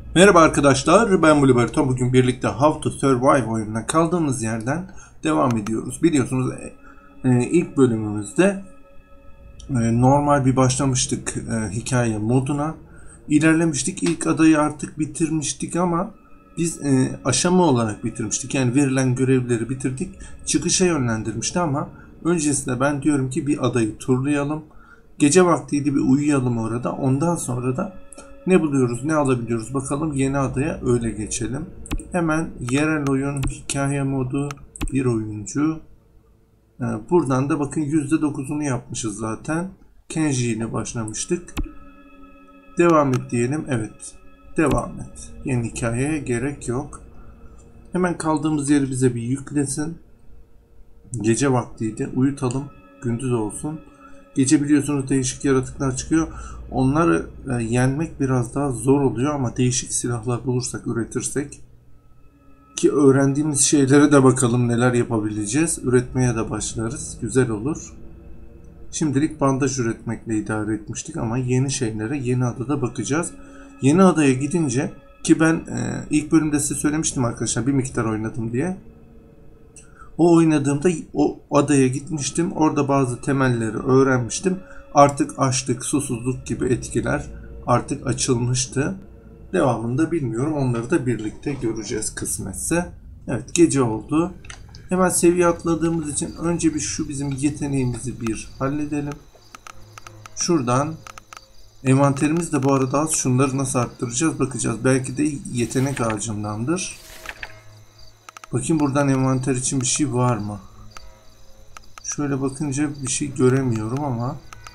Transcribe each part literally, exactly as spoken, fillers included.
Merhaba arkadaşlar, ben Blueberto. Bugün birlikte How to Survive oyununa kaldığımız yerden devam ediyoruz. Biliyorsunuz e, ilk bölümümüzde e, normal bir başlamıştık e, hikaye moduna. İlerlemiştik, ilk adayı artık bitirmiştik ama biz e, aşama olarak bitirmiştik. Yani verilen görevleri bitirdik, çıkışa yönlendirmişti ama öncesinde ben diyorum ki bir adayı turlayalım. Gece vaktiydi, bir uyuyalım orada. Ondan sonra da ne buluyoruz, ne alabiliyoruz bakalım, yeni adaya öyle geçelim. Hemen yerel oyun, hikaye modu, bir oyuncu. Buradan da bakın yüzde dokuzunu yapmışız zaten. Kenji ile başlamıştık. Devam et diyelim. Evet. Devam et. Yeni hikayeye gerek yok. Hemen kaldığımız yeri bize bir yüklesin. Gece vaktiydi. Uyutalım. Gündüz olsun. Gece biliyorsunuz değişik yaratıklar çıkıyor. Onları e, yenmek biraz daha zor oluyor ama değişik silahlar bulursak, üretirsek ki öğrendiğimiz şeylere de bakalım neler yapabileceğiz. Üretmeye de başlarız. Güzel olur. Şimdilik bandaj üretmekle idare etmiştik ama yeni şeylere, yeni adada bakacağız. Yeni adaya gidince ki ben e, ilk bölümde size söylemiştim arkadaşlar, bir miktar oynadım diye. O oynadığımda o adaya gitmiştim. Orada bazı temelleri öğrenmiştim. Artık açlık, susuzluk gibi etkiler artık açılmıştı. Devamında bilmiyorum. Onları da birlikte göreceğiz kısmetse. Evet, gece oldu. Hemen seviye atladığımız için önce bir şu bizim yeteneğimizi bir halledelim. Şuradan envanterimiz de bu arada az. Şunları nasıl arttıracağız bakacağız. Belki de yetenek ağacındandır. Bakayım buradan envanter için bir şey var mı? Şöyle bakınca bir şey göremiyorum ama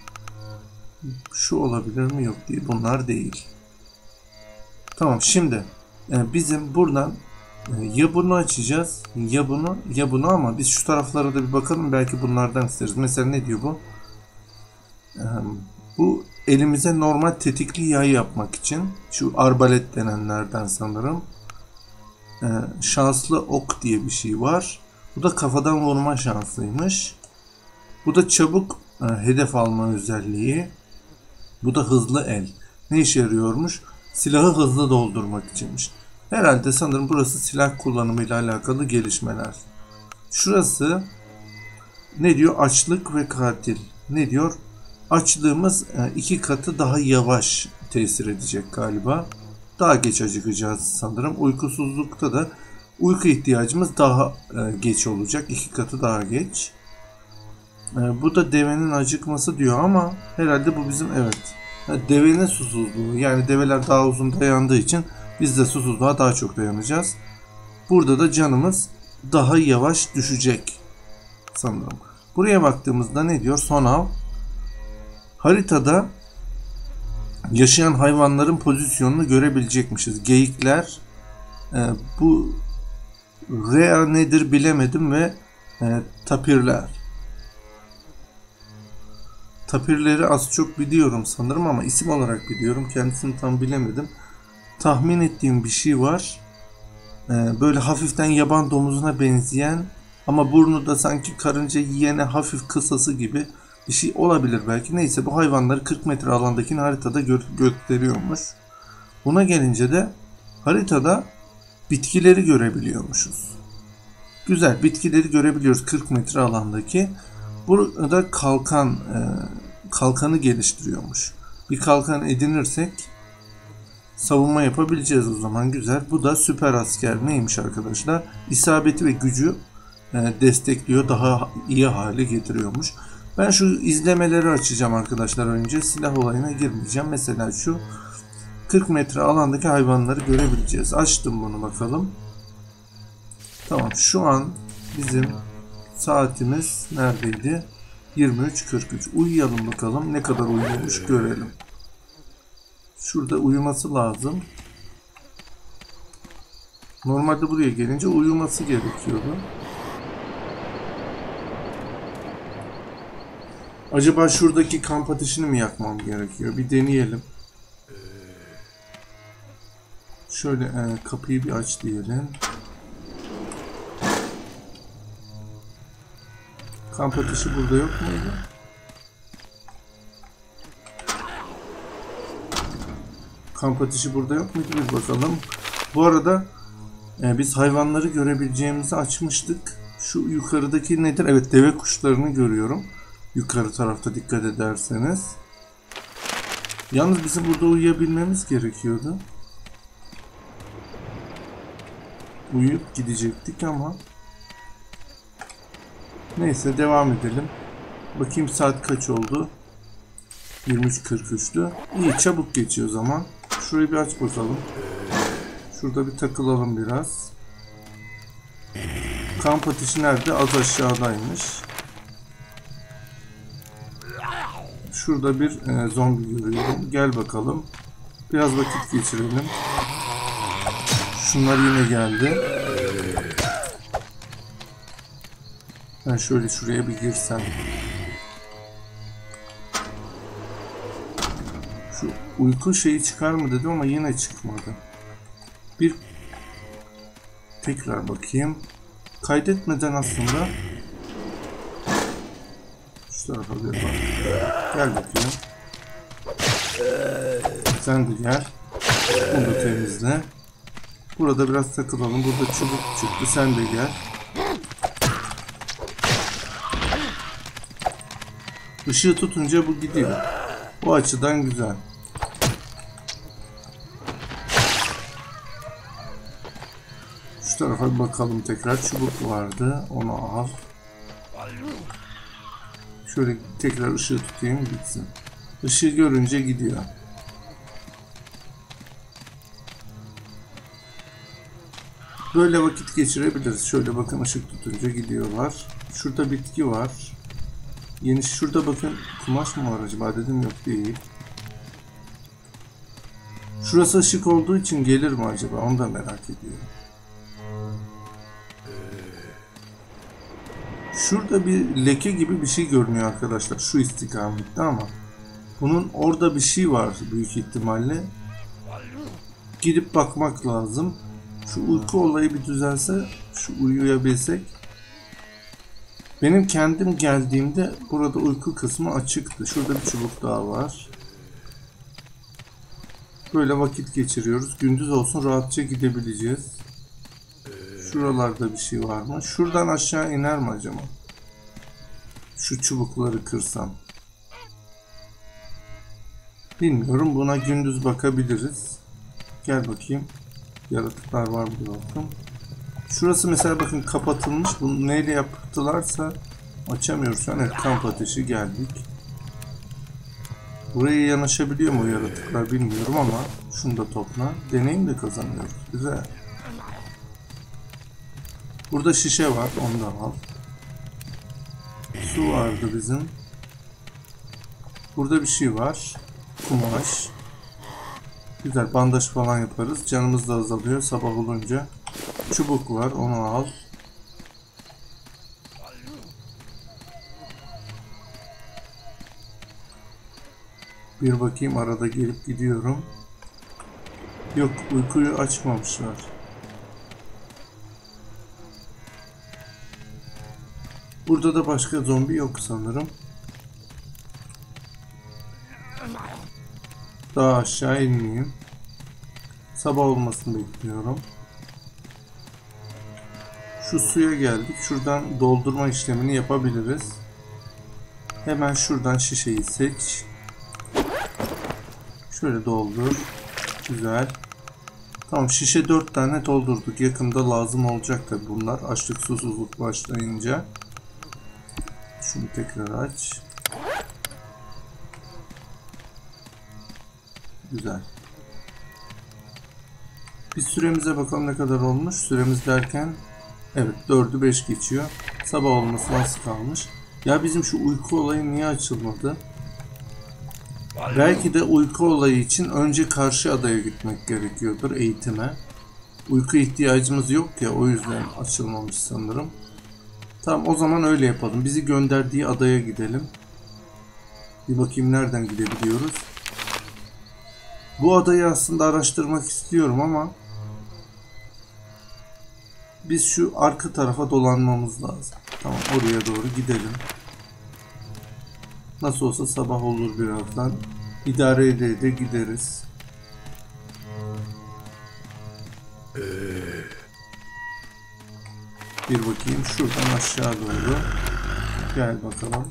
şu olabilir mi? Yok değil. Bunlar değil. Tamam, şimdi bizim buradan ya bunu açacağız ya bunu ya bunu ama biz şu taraflara da bir bakalım, belki bunlardan isteriz. Mesela ne diyor bu? Bu elimize normal tetikli yay yapmak için, şu arbalet denenlerden sanırım. Ee, şanslı ok diye bir şey var. Bu da kafadan vurma şanslıymış. Bu da çabuk e, hedef alma özelliği. Bu da hızlı el. Ne işe yarıyormuş? Silahı hızlı doldurmak içinmiş. Herhalde sanırım burası silah kullanımıyla alakalı gelişmeler. Şurası ne diyor? Açlık ve katil. Ne diyor? Açlığımız e, iki katı daha yavaş tesir edecek galiba. Daha geç acıkacağız sanırım. Uykusuzlukta da uyku ihtiyacımız daha e, geç olacak. İki katı daha geç. E, bu da devenin acıkması diyor ama herhalde bu bizim, evet. Ha, devenin susuzluğu. Yani develer daha uzun dayandığı için biz de susuzluğa daha çok dayanacağız. Burada da canımız daha yavaş düşecek sanırım. Buraya baktığımızda ne diyor? Son av. Haritada yaşayan hayvanların pozisyonunu görebilecekmişiz. Geyikler, e, bu rea nedir bilemedim ve e, tapirler. Tapirleri az çok biliyorum sanırım ama isim olarak biliyorum. Kendisini tam bilemedim. Tahmin ettiğim bir şey var. E, böyle hafiften yaban domuzuna benzeyen ama burnu da sanki karınca yiyene hafif kısası gibi bir şey olabilir belki. Neyse, bu hayvanları kırk metre alandaki haritada gö gösteriyormuş. Buna gelince de haritada bitkileri görebiliyormuşuz. Güzel, bitkileri görebiliyoruz kırk metre alandaki. Burada kalkan e, kalkanı geliştiriyormuş. Bir kalkan edinirsek savunma yapabileceğiz o zaman. Güzel. Bu da süper asker neymiş arkadaşlar? İsabeti ve gücü e, destekliyor. Daha iyi hale getiriyormuş. Ben şu izlemeleri açacağım arkadaşlar önce. Silah olayına girmeyeceğim. Mesela şu kırk metre alandaki hayvanları görebileceğiz. Açtım bunu bakalım. Tamam, şu an bizim saatimiz neredeydi? yirmi üç kırk üç. Uyuyalım bakalım. Ne kadar uyumuş görelim. Şurada uyuması lazım. Normalde buraya gelince uyuması gerekiyordu. Acaba şuradaki kamp ateşini mi yakmam gerekiyor? Bir deneyelim. Şöyle e, kapıyı bir aç diyelim. Kamp ateşi burada yok muydu? Kamp ateşi burada yok muydu? Bir bakalım. Bu arada e, biz hayvanları görebileceğimizi açmıştık. Şu yukarıdaki nedir? Evet, deve kuşlarını görüyorum. Yukarı tarafta dikkat ederseniz. Yalnız bizim burada uyuyabilmemiz gerekiyordu. Uyuyup gidecektik ama. Neyse, devam edelim. Bakayım saat kaç oldu? yirmi üç kırk üç'tü. İyi, çabuk geçiyor zaman. Şurayı bir aç bakalım. Şurada bir takılalım biraz. Kamp ateşi nerede? Az aşağıdaymış. Şurada bir e, zombi görüyorum. Gel bakalım. Biraz vakit geçirelim. Şunlar yine geldi. Ben şöyle şuraya bir girsem. Şu uyku şeyi çıkar mı dedim ama yine çıkmadı. Bir tekrar bakayım. Kaydetmeden aslında şu tarafa bir bak. Gel bakayım. Sen de gel. Bunu da temizle. Burada biraz takılalım. Burada çubuk çıktı. Sen de gel. Işığı tutunca bu gidiyor. Bu açıdan güzel. Şu tarafa bir bakalım tekrar. Çubuk vardı. Onu al. Şöyle tekrar ışığı tutayım, gitsin. Işığı görünce gidiyor. Böyle vakit geçirebiliriz. Şöyle bakın, ışık tutunca gidiyorlar. Şurada bitki var. Yeni şurada bakın, kumaş mı var acaba dedim, yok değil. Şurası ışık olduğu için gelir mi acaba, onu da merak ediyorum. Şurada bir leke gibi bir şey görünüyor arkadaşlar, şu istikamette, ama bunun orada bir şey var büyük ihtimalle. Gidip bakmak lazım. Şu uyku olayı bir düzelse, şu uyuyabilsek. Benim kendim geldiğimde burada uyku kısmı açıktı. Şurada bir çubuk daha var. Böyle vakit geçiriyoruz. Gündüz olsun rahatça gidebileceğiz. Şuralarda bir şey var mı? Şuradan aşağı iner mi acaba? Şu çubukları kırsam. Bilmiyorum. Buna gündüz bakabiliriz. Gel bakayım. Yaratıklar var mı bakın. Şurası mesela bakın kapatılmış. Bunu neyle yaptılarsa açamıyoruz. Yani kamp ateşi, geldik. Buraya yanaşabiliyor mu yaratıklar bilmiyorum ama şunu da topla. Deneyim de kazanıyoruz. Güzel. Burada şişe var. Onu da al. Su vardı bizim. Burada bir şey var. Kumaş. Güzel, bandaj falan yaparız. Canımız da azalıyor sabah olunca. Çubuk var, onu al. Bir bakayım, arada gelip gidiyorum. Yok, uykuyu açmamışlar. Burada da başka zombi yok sanırım. Daha aşağı inmeyeyim. Sabah olmasını bekliyorum. Şu suya geldik. Şuradan doldurma işlemini yapabiliriz. Hemen şuradan şişeyi seç. Şöyle doldur. Güzel. Tamam, şişe dört tane doldurduk. Yakında lazım olacak tabi bunlar. Açlık susuzluk başlayınca. Şunu tekrar aç. Güzel. Bir süremize bakalım ne kadar olmuş. Süremiz derken evet, dördü beş geçiyor. Sabah olması az kalmış. Ya bizim şu uyku olayı niye açılmadı? Belki de uyku olayı için önce karşı adaya gitmek gerekiyordur, eğitime. Uyku ihtiyacımız yok ya, o yüzden açılmamış sanırım. Tamam, o zaman öyle yapalım. Bizi gönderdiği adaya gidelim. Bir bakayım nereden gidebiliyoruz. Bu adayı aslında araştırmak istiyorum ama biz şu arka tarafa dolanmamız lazım. Tamam, oraya doğru gidelim. Nasıl olsa sabah olur birazdan. İdare ede ede gideriz. Bir bakayım şuradan aşağı doğru. Gel bakalım.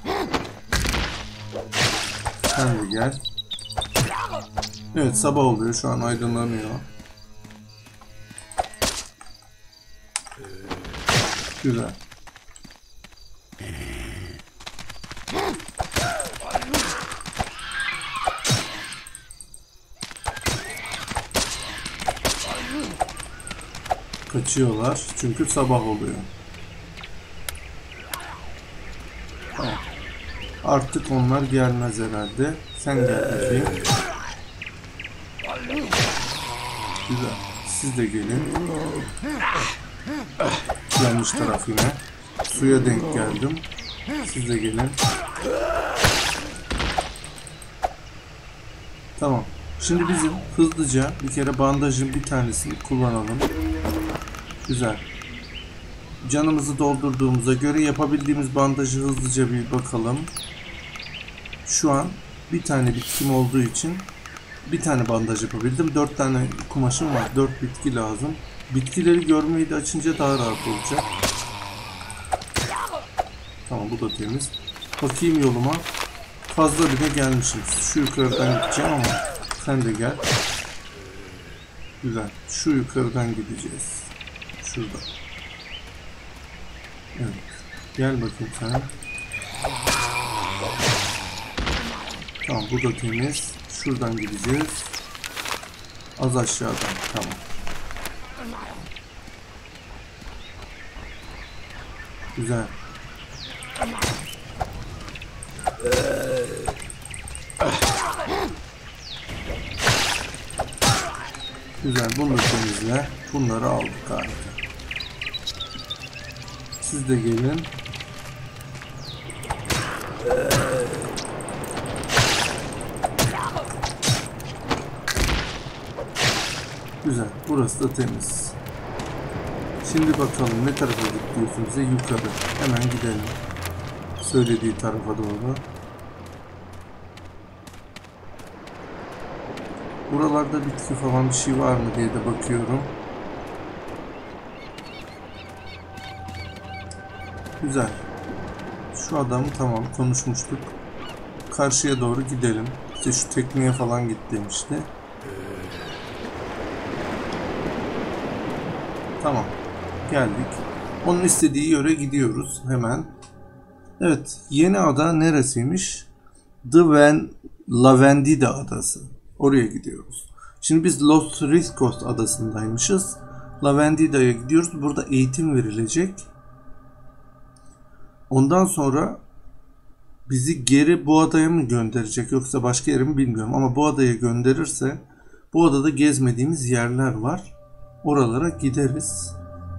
Sen de gel. Evet, sabah oluyor, şu an aydınlanıyor. Güzel. Kaçıyorlar çünkü sabah oluyor. Tamam. Artık onlar gelmez herhalde. Sen gel bakayım. Güzel. Siz de gelin. Yanlış taraf yine. Suya denk geldim. Siz de gelin. Tamam. Şimdi bizim hızlıca bir kere bandajın bir tanesini kullanalım. Güzel. Canımızı doldurduğumuza göre yapabildiğimiz bandajı hızlıca bir bakalım. Şu an bir tane bitkim olduğu için bir tane bandaj yapabildim. Dört tane kumaşım var. Dört bitki lazım. Bitkileri görmeyi de açınca daha rahat olacak. Tamam, bu da temiz. Bakayım yoluma. Fazla bile gelmişim. Şu yukarıdan gideceğim ama sen de gel. Güzel. Şu yukarıdan gideceğiz. Şurada. Evet. Gel bakayım sen. Tamam, bu da temiz. Şuradan gideceğiz. Az aşağıdan. Tamam. Güzel. Güzel. Bunu temizle. Bunları aldık. Harika. Siz de gelin. Güzel. Burası da temiz. Şimdi bakalım ne tarafa gidiyorsun bize? Yukarı. Hemen gidelim. Söylediği tarafa doğru. Buralarda bitki falan bir şey var mı diye de bakıyorum. Güzel. Şu adamı tamam konuşmuştuk. Karşıya doğru gidelim. İşte şu tekneye falan git demişti. Tamam. Geldik. Onun istediği yere gidiyoruz hemen. Evet. Yeni ada neresiymiş? The Van Lavendida adası. Oraya gidiyoruz. Şimdi biz Los Riscos adasındaymışız. Lavendida'ya gidiyoruz. Burada eğitim verilecek. Ondan sonra bizi geri bu adaya mı gönderecek yoksa başka yere mi bilmiyorum. Ama bu adaya gönderirse bu adada gezmediğimiz yerler var. Oralara gideriz.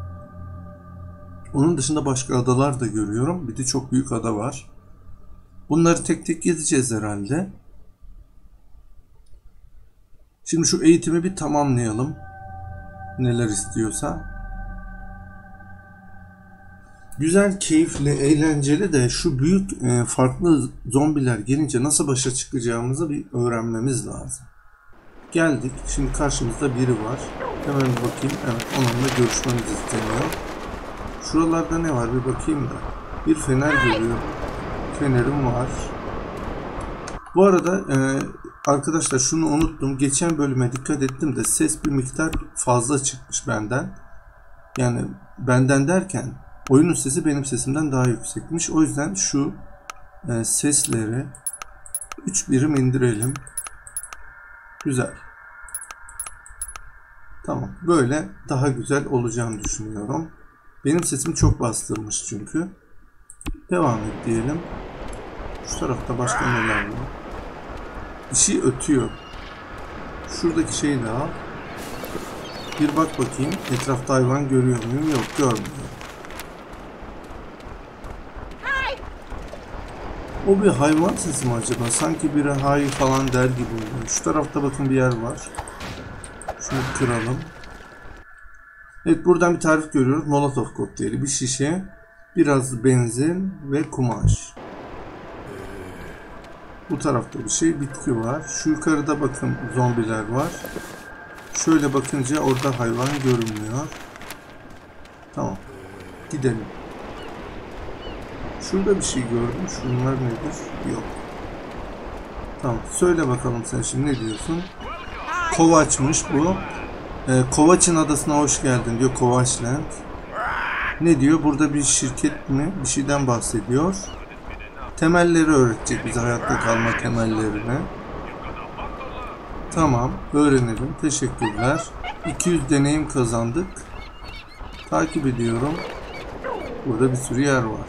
Onun dışında başka adalar da görüyorum. Bir de çok büyük ada var. Bunları tek tek gezeceğiz herhalde. Şimdi şu eğitimi bir tamamlayalım. Neler istiyorsa. Güzel, keyifli, eğlenceli de şu büyük e, farklı zombiler gelince nasıl başa çıkacağımızı bir öğrenmemiz lazım. Geldik. Şimdi karşımızda biri var. Hemen bir bakayım. Evet, onunla görüşmemiz isteniyor. Şuralarda ne var bir bakayım da. Bir fener görüyorum. Fenerim var. Bu arada e, arkadaşlar şunu unuttum. Geçen bölüme dikkat ettim de ses bir miktar fazla çıkmış benden. Yani benden derken oyunun sesi benim sesimden daha yüksekmiş. O yüzden şu e, sesleri üç birim indirelim. Güzel. Tamam. Böyle daha güzel olacağını düşünüyorum. Benim sesim çok bastırmış çünkü. Devam et diyelim. Şu tarafta başka neler var? Bir şey ötüyor. Şuradaki şeyi de al. Bir bak bakayım. Etrafta hayvan görüyor muyum? Yok, görmüyorum. O bir hayvan sesi mi acaba? Sanki biri hay falan der gibi oluyor. Şu tarafta bakın bir yer var. Şunu kıralım. Evet, buradan bir tarif görüyoruz. Molotov kokteyli. Bir şişe, biraz benzin ve kumaş. Bu tarafta bir şey, bitki var. Şu yukarıda bakın zombiler var. Şöyle bakınca orada hayvan görünmüyor. Tamam. Gidelim. Şurada bir şey gördüm. Şunlar nedir? Yok. Tamam. Söyle bakalım sen şimdi ne diyorsun? Kovaç'mış bu. Ee, Kovaç'ın adasına hoş geldin diyor. Kovaçland. Ne diyor? Burada bir şirket mi? Bir şeyden bahsediyor. Temelleri öğretecek bize, hayatta kalma temellerini. Tamam. Öğrenelim. Teşekkürler. iki yüz deneyim kazandık. Takip ediyorum. Burada bir sürü yer var.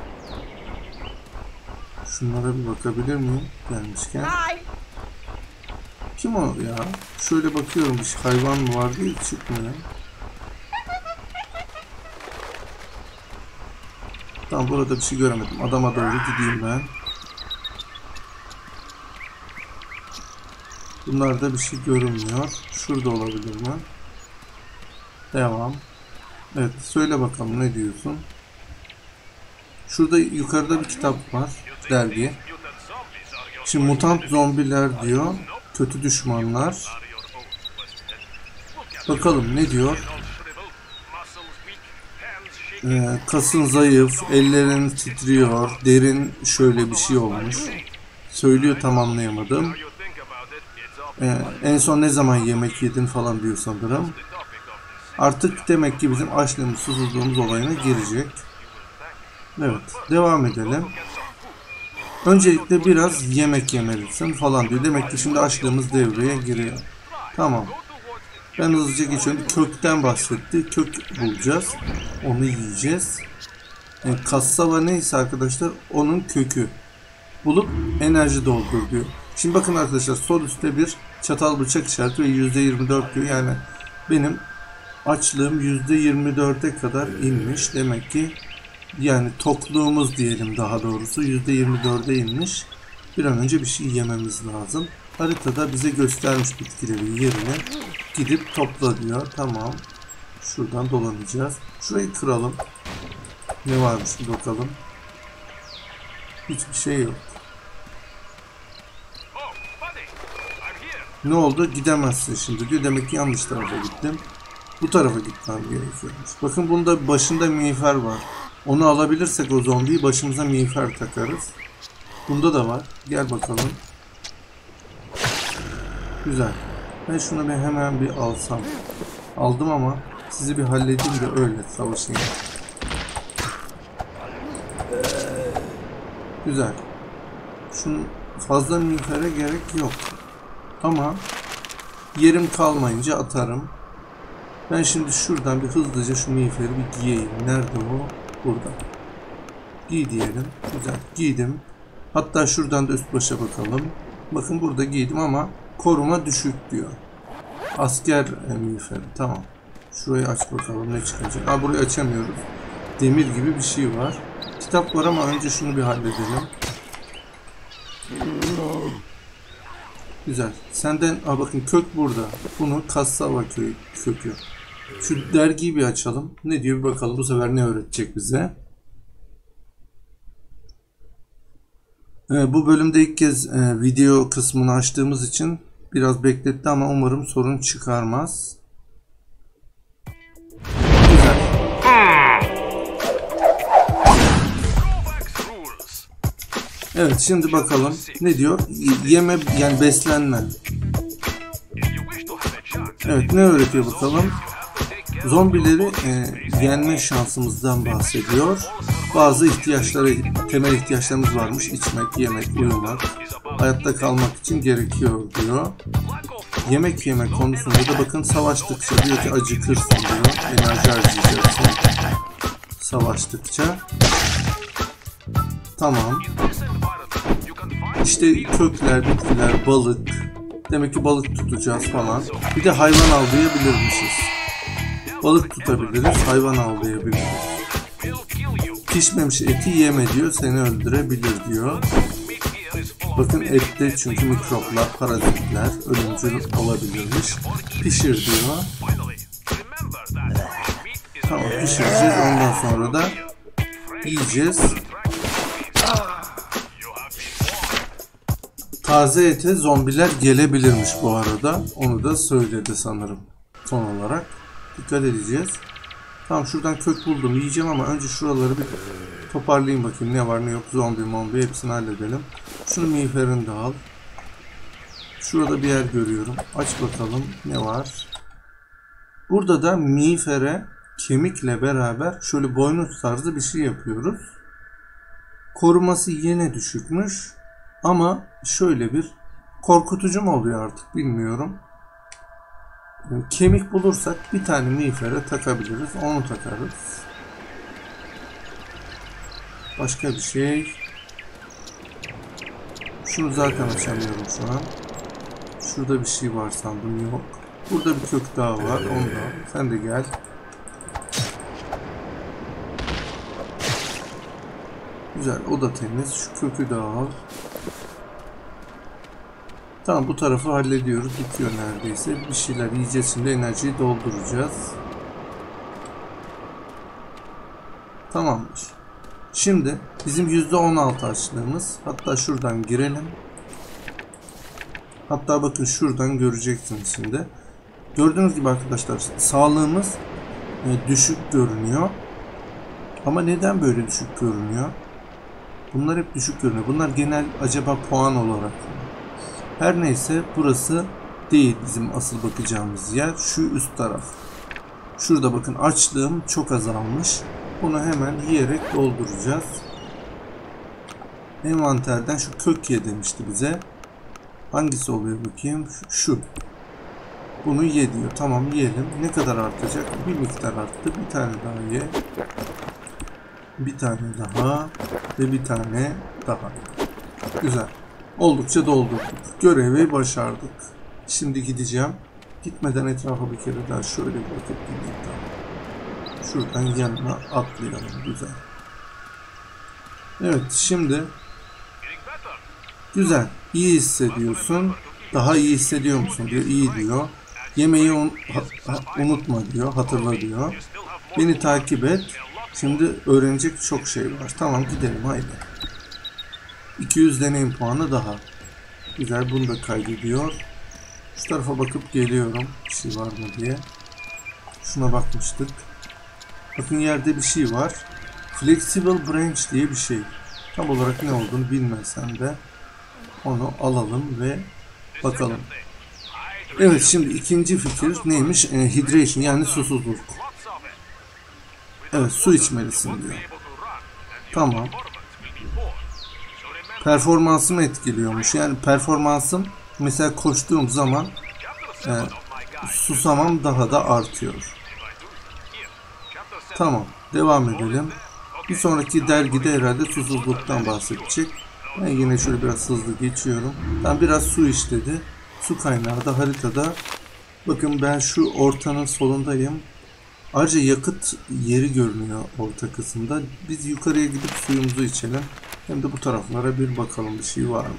Şunlara bir bakabilir miyim? Gelmişken. Kim o ya? Şöyle bakıyorum, bir hayvan mı var diye çıkmıyor. Tamam, burada bir şey göremedim. Adama doğru gideyim ben. Bunlarda bir şey görünmüyor. Şurada olabilir mi? Devam. Evet, söyle bakalım ne diyorsun? Şurada yukarıda bir kitap var. Dergi. Şimdi mutant zombiler diyor. Kötü düşmanlar. Bakalım ne diyor? Ee, kasın zayıf, ellerin titriyor, derin şöyle bir şey olmuş. Söylüyor, tamamlayamadım. Ee, en son ne zaman yemek yedin falan diyor sanırım. Artık demek ki bizim açlığımız, susuzluğumuz olayına girecek. Evet, devam edelim. Öncelikle biraz yemek yemelisin falan diyor. Demek ki şimdi açlığımız devreye giriyor. Tamam. Ben hızlıca geçiyorum. Kökten bahsetti. Kök bulacağız. Onu yiyeceğiz. Yani kassava neyse arkadaşlar, onun kökü. Bulup enerji doldur diyor. Şimdi bakın arkadaşlar, sol üstte bir çatal bıçak işareti ve yüzde yirmi dört diyor. Yani benim açlığım yüzde yirmi dörde kadar inmiş. Demek ki yani tokluğumuz diyelim, daha doğrusu yüzde yirmi dörde inmiş. Bir an önce bir şey yememiz lazım. Haritada bize göstermiş bitkileri, yerine gidip topla diyor. Tamam. Şuradan dolanacağız. Şurayı kıralım. Ne varmış bir bakalım. Hiçbir şey yok. Ne oldu? Gidemezsin şimdi diyor. Demek ki yanlış tarafa gittim. Bu tarafa gitmem gerekiyormuş. Bakın bunda başında miğfer var. Onu alabilirsek o zombiyi başımıza miğfer takarız. Bunda da var. Gel bakalım. Güzel. Ben şunu bir hemen bir alsam. Aldım ama sizi bir halledeyim de öyle savaşayım. Güzel. Şunun fazla miğfere gerek yok. Ama yerim kalmayınca atarım. Ben şimdi şuradan bir hızlıca şu miğferi bir giyeyim. Nerede o? Burada. Giy diyelim. Güzel. Giydim. Hatta şuradan da üst başa bakalım. Bakın burada giydim ama koruma düşük diyor. Asker miğferi. Tamam. Şurayı aç bakalım ne çıkacak. Aa, burayı açamıyoruz. Demir gibi bir şey var. Kitap var ama önce şunu bir halledelim. Güzel. Senden, aa bakın kök burada. Bunu kassava kökü. Şu dergiyi bir açalım. Ne diyor bir bakalım. Bu sefer ne öğretecek bize? Ee, bu bölümde ilk kez e, video kısmını açtığımız için biraz bekletti ama umarım sorun çıkarmaz. Güzel. Evet, şimdi bakalım ne diyor? Yeme, yani beslenme. Evet, ne öğretiyor bakalım? Zombileri e, yenme şansımızdan bahsediyor. Bazı ihtiyaçları, temel ihtiyaçlarımız varmış. İçmek, yemek, uyumak, hayatta kalmak için gerekiyor diyor. Yemek yemek konusunda da bakın savaştıkça diyor ki acıkırsın diyor. Enerji harcayacaksın savaştıkça. Tamam. İşte kökler, bitkiler, balık. Demek ki balık tutacağız falan. Bir de hayvan avlayabilirmişiz. Balık tutabiliriz, hayvan avlayabiliriz. Pişmemiş eti yeme diyor, seni öldürebilir diyor. Bakın ette çünkü mikroplar, parazitler, ölümcül olabilirmiş. Pişir diyor. Tamam, pişireceğiz, ondan sonra da yiyeceğiz. taze ete zombiler gelebilirmiş bu arada. Onu da söyledi sanırım son olarak. Dikkat edeceğiz. Tamam, şuradan kök buldum. Yiyeceğim ama önce şuraları bir toparlayayım bakayım. Ne var ne yok. Zombi mombi hepsini halledelim. Şunu miğferini de al. Şurada bir yer görüyorum. Aç bakalım ne var. Burada da miğfere kemikle beraber şöyle boynuz tarzı bir şey yapıyoruz. Koruması yine düşükmüş. Ama şöyle bir korkutucu mu oluyor artık bilmiyorum. Kemik bulursak bir tane miğfere takabiliriz. Onu takarız. Başka bir şey. Şunu zaten açamıyorum şu an. Şurada bir şey var sandım, yok. Burada bir kök daha var. Onu da. Sen de gel. Güzel, o da temiz. Şu kökü de al. Tamam, bu tarafı hallediyoruz. Bitiyor neredeyse. Bir şeyler yiyeceğiz, şimdi enerjiyi dolduracağız. Tamamdır. Şimdi bizim yüzde on altı açlığımız. Hatta şuradan girelim. Hatta bakın şuradan göreceksiniz şimdi. Gördüğünüz gibi arkadaşlar sağlığımız düşük görünüyor. Ama neden böyle düşük görünüyor? Bunlar hep düşük görünüyor. Bunlar genel acaba puan olarak. Her neyse, burası değil bizim asıl bakacağımız yer. Şu üst taraf. Şurada bakın açlığım çok azalmış. Bunu hemen yiyerek dolduracağız. Envanterden şu kök ye demişti bize. Hangisi oluyor bakayım? Şu. Bunu ye diyor. Tamam, yiyelim. Ne kadar artacak? Bir miktar arttı. Bir tane daha ye. Bir tane daha. Ve bir tane daha. Güzel. Oldukça doldurduk. Görevi başardık. Şimdi gideceğim. Gitmeden etrafa bir kere daha şöyle bir bakıp gideyim. Şuradan yanına atlayalım. Güzel. Evet, şimdi güzel. İyi hissediyorsun. Daha iyi hissediyor musun diyor. İyi diyor. Yemeği un unutma diyor. Hatırla diyor. Beni takip et. Şimdi öğrenecek çok şey var. Tamam, gidelim haydi. iki yüz deneyim puanı daha. Güzel, bunu da kaydediyor. Şu tarafa bakıp geliyorum. Bir şey var mı diye. Şuna bakmıştık. Bakın yerde bir şey var. Flexible branch diye bir şey. Tam olarak ne olduğunu bilmesem de onu alalım ve bakalım. Evet, şimdi ikinci fikir neymiş? E, hydration, yani susuzluk. Evet, su içmelisin diyor. Tamam. Performansımı etkiliyormuş. Yani performansım mesela koştuğum zaman e, susamam daha da artıyor. Tamam, devam edelim. Bir sonraki dergide herhalde susuzluktan bahsedecek. Ben yine şöyle biraz hızlı geçiyorum. Ben biraz su iç dedi. Su kaynağı da haritada. Bakın ben şu ortanın solundayım. Ayrıca yakıt yeri görünüyor orta kısımda. Biz yukarıya gidip suyumuzu içelim. Hem de bu taraflara bir bakalım, bir şey var mı?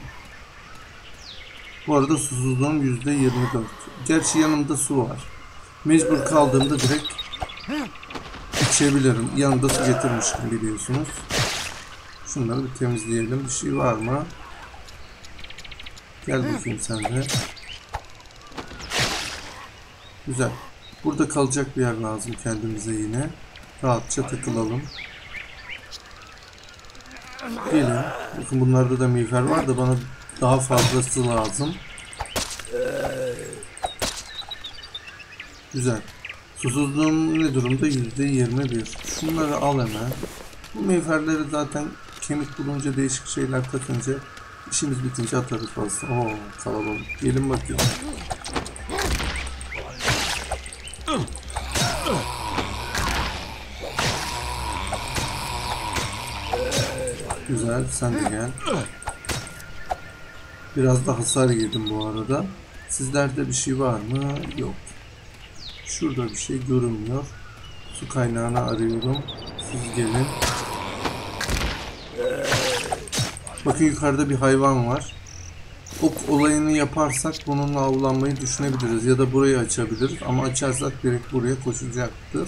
Bu arada susuzluğum yüzde yirmi dört. Gerçi yanımda su var. Mecbur kaldığımda direkt içebilirim. Yanımda su getirmişim biliyorsunuz. Şunları bir temizleyelim. Bir şey var mı? Gel bakayım sen de. Güzel. Burada kalacak bir yer lazım kendimize yine. Rahatça takılalım. Gelin. Bakın bunlarda da miğfer var da bana daha fazlası lazım. Güzel. Susuzluğum ne durumda? yüzde yirmi bir. Şunları al hemen. Bu miğferleri zaten kemik bulunca, değişik şeyler takınca işimiz bitince atarız fazla. Oo, kalabalık. Gelin bakayım. Güzel, sen de gel. Biraz da hasar yedim bu arada. Sizlerde bir şey var mı? Yok. Şurada bir şey görünmüyor. Su kaynağını arıyorum. Siz gelin. Bakın yukarıda bir hayvan var. Ok olayını yaparsak bununla avlanmayı düşünebiliriz. Ya da burayı açabiliriz. Ama açarsak direkt buraya koşacaktır.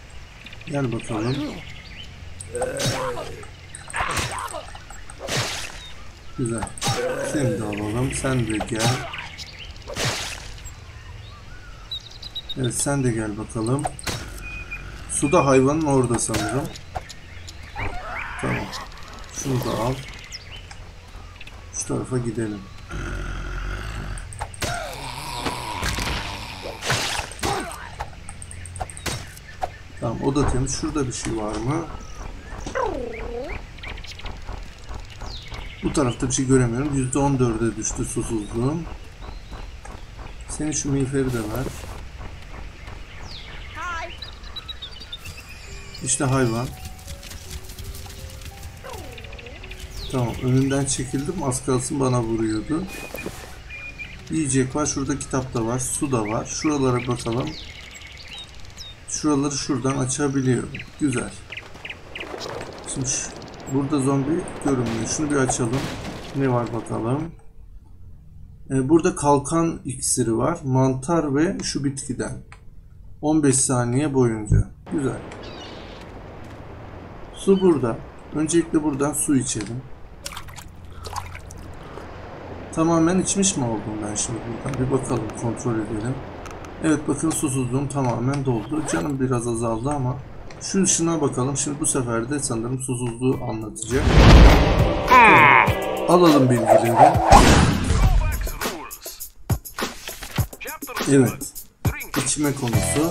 Gel bakalım. Güzel. Seni de alalım. Sen de gel. Evet, sen de gel bakalım. Suda hayvanın orada sanırım. Tamam. Şunu da al. Şu tarafa gidelim. Tamam, o da temiz. Şurada bir şey var mı? Bu tarafta bir şey göremiyorum. yüzde on dörde düştü susuzluğum. Senin şu miğferi de ver. İşte hayvan. Tamam, önünden çekildim. Az kalsın bana vuruyordu. Yiyecek var. Şurada kitap da var. Su da var. Şuralara bakalım. Şuraları şuradan açabiliyorum. Güzel. Şimdi şu, burada zombi görünmüyor. Şunu bir açalım. Ne var bakalım. Ee, burada kalkan iksiri var. Mantar ve şu bitkiden. on beş saniye boyunca. Güzel. Su burada. Öncelikle buradan su içelim. Tamamen içmiş mi oldum ben şimdi buradan? Bir bakalım, kontrol edelim. Evet, bakın susuzluğum tamamen doldu. Canım biraz azaldı ama şu ışına bakalım. Şimdi bu sefer de sanırım susuzluğu anlatacak. Alalım bilgileri. Evet. İçme konusu.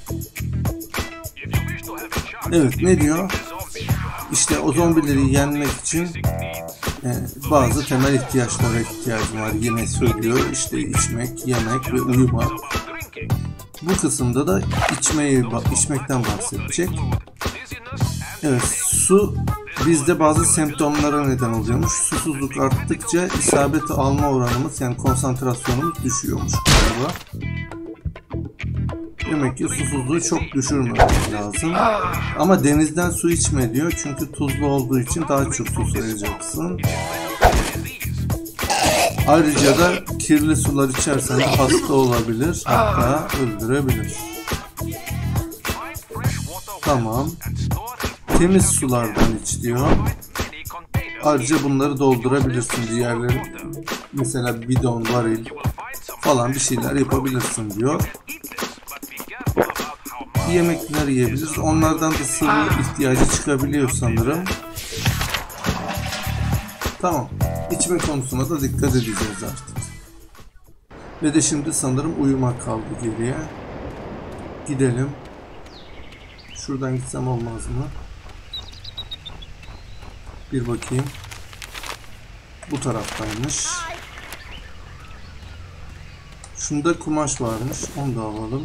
Evet, ne diyor? İşte o zombileri yenmek için e, bazı temel ihtiyaçlara ihtiyacım var. Yine söylüyor. İşte içmek, yemek ve uyumak. Bu kısımda da içmeyi, içmekten bahsedecek. Evet, su bizde bazı semptomlara neden oluyormuş. Susuzluk arttıkça isabet alma oranımız, yani konsantrasyonumuz düşüyormuş galiba. Demek ki susuzluğu çok düşürmemiz lazım. Ama denizden su içme diyor. Çünkü tuzlu olduğu için daha çok susayacaksın. Ayrıca da kirli sular içersen de hasta olabilir. Hatta öldürebilir. Tamam. Temiz sulardan iç diyor. Ayrıca bunları doldurabilirsin diğerleri. Mesela bidon, varil falan bir şeyler yapabilirsin diyor. Yemekler yiyebiliriz. Onlardan da sıvı ihtiyacı çıkabiliyor sanırım. Tamam. İçme konusuna da dikkat edeceğiz artık. Ve de şimdi sanırım uyumak kaldı geriye. Gidelim. Şuradan gitsem olmaz mı? Bir bakayım. Bu taraftaymış. Şunda kumaş varmış. Onu da alalım.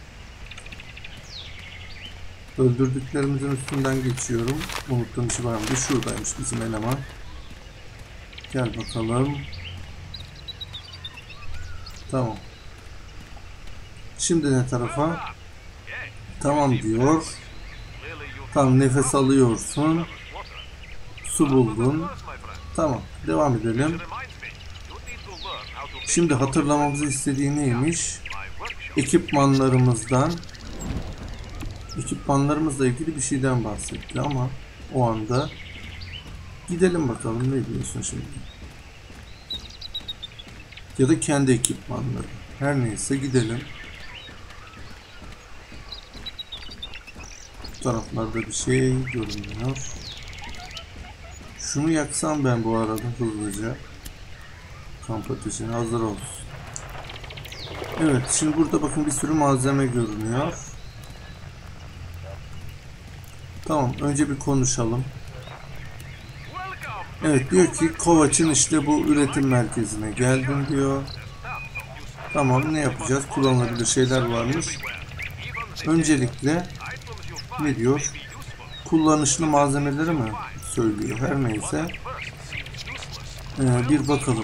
Öldürdüklerimizin üstünden geçiyorum. Unuttuğum bir şey var mı? Şuradaymış bizim eleman. Gel bakalım. Tamam. Şimdi ne tarafa? Tamam diyor. Tam nefes alıyorsun. Su buldun. Tamam. Devam edelim. Şimdi hatırlamamızı istediği neymiş? Ekipmanlarımızdan. Ekipmanlarımızla ilgili bir şeyden bahsetti ama o anda gidelim bakalım, ne diyorsun şimdi? Ya da kendi ekipmanları. Her neyse gidelim. Bu taraflarda bir şey görünmüyor. Şunu yaksam ben bu arada hızlıca. Kamp ateşine hazır olsun. Evet, şimdi burada bakın bir sürü malzeme görünüyor. Tamam, önce bir konuşalım. Evet, diyor ki Kovaç'ın işte bu üretim merkezine geldim diyor. Tamam, ne yapacağız? Kullanılabilir şeyler varmış. Öncelikle ne diyor? Kullanışlı malzemeleri mi söylüyor? Her neyse. Ee, bir bakalım.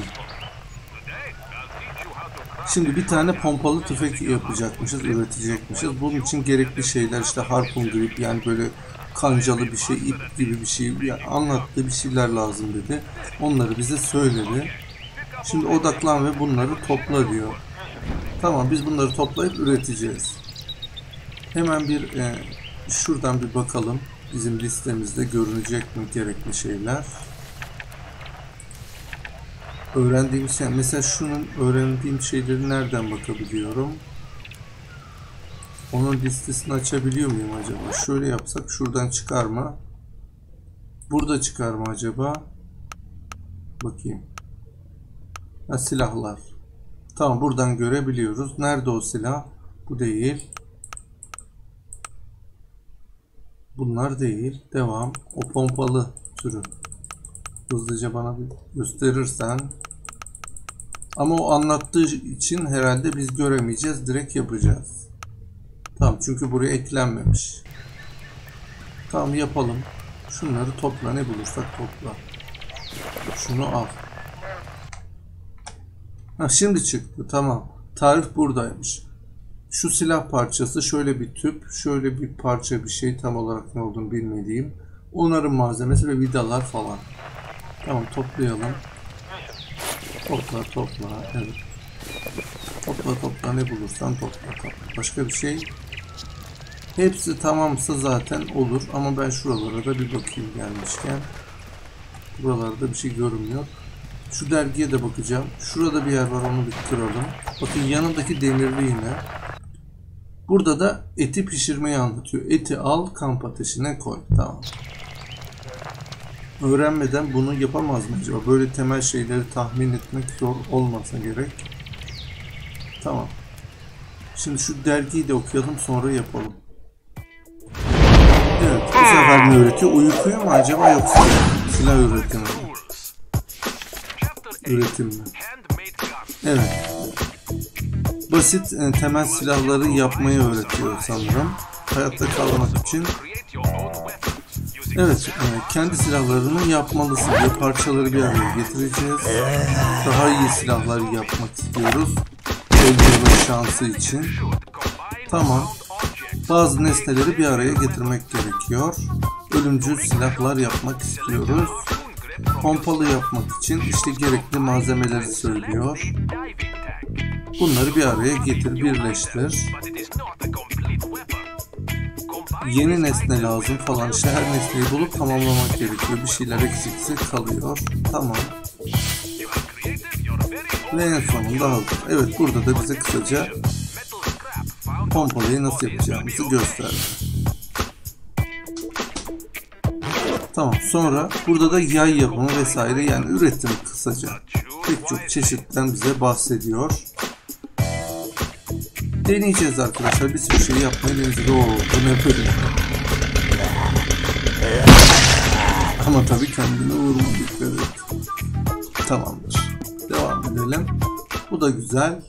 Şimdi bir tane pompalı tüfek yapacakmışız, üretecekmişiz. Bunun için gerekli şeyler işte harpun gibi, yani böyle kancalı bir şey, ip gibi bir şey, yani anlattığı bir şeyler lazım dedi. Onları bize söyledi. Şimdi odaklan ve bunları topla diyor. Tamam, biz bunları toplayıp üreteceğiz. Hemen bir e, şuradan bir bakalım. Bizim listemizde görünecek mi gerekli şeyler? öğrendiğim şey, mesela şunun öğrendiğim şeyleri nereden bakabiliyorum? Onun listesini açabiliyor muyum acaba? Şöyle yapsak şuradan çıkar mı? Burada çıkar mı acaba? Bakayım. Ha, silahlar. Tamam, buradan görebiliyoruz. Nerede o silah? Bu değil. Bunlar değil. Devam. O pompalı türü. Hızlıca bana bir gösterirsen. Ama o anlattığı için herhalde biz göremeyeceğiz. Direkt yapacağız. Tamam, çünkü buraya eklenmemiş. Tamam, yapalım. Şunları topla, ne bulursak topla. Şunu al. Ha, şimdi çıktı, tamam. Tarif buradaymış. Şu silah parçası, şöyle bir tüp, şöyle bir parça bir şey, tam olarak ne olduğunu bilmediğim. Onarım malzemesi ve vidalar falan. Tamam, toplayalım. Topla topla, evet. Topla topla, ne bulursan topla topla. Başka bir şey. Hepsi tamamsa zaten olur ama ben şuralara da bir bakayım gelmişken. Buralarda bir şey görünmüyor. Şu dergiye de bakacağım. Şurada bir yer var, onu bir kıralım. Bakın yanındaki demirli yine. Burada da eti pişirmeyi anlatıyor. Eti al, kamp ateşine koy. Tamam. Öğrenmeden bunu yapamaz mı acaba? Böyle temel şeyleri tahmin etmek zor olmasa gerek. Tamam. Şimdi şu dergiyi de okuyalım, sonra yapalım. Evet, bu sefer ne öğretiyor? Uykuyu mu acaba, yoksa silah üretimi mi? Üretim mi? Evet. Basit e, temel silahları yapmayı öğretiyor sanırım. Hayatta kalmak için. Evet, e, kendi silahlarını yapmalısın diye parçaları bir araya getireceğiz. Daha iyi silahlar yapmak istiyoruz. Öldürme şansı için. Tamam. Bazı nesneleri bir araya getirmek gerekiyor. Ölümcül silahlar yapmak istiyoruz. Pompalı yapmak için işte gerekli malzemeleri söylüyor. Bunları bir araya getir, birleştir. Yeni nesne lazım falan, işte her nesneyi bulup tamamlamak gerekiyor. Bir şeyler eksikse kalıyor. Tamam. Ve en sonunda hazır. Evet, burada da bize kısaca pompalıyı nasıl yapacağımızı gösterdi. Tamam, sonra burada da yay yapımı vesaire, yani üretim kısaca. Pek çok çeşitten bize bahsediyor. Deneyeceğiz arkadaşlar, bir sürü şey yapmayı deneyeceğiz. Ooo, bu ne böyle? Ama tabii kendine vurma, dikkat et. Tamamdır. Devam edelim. Bu da güzel.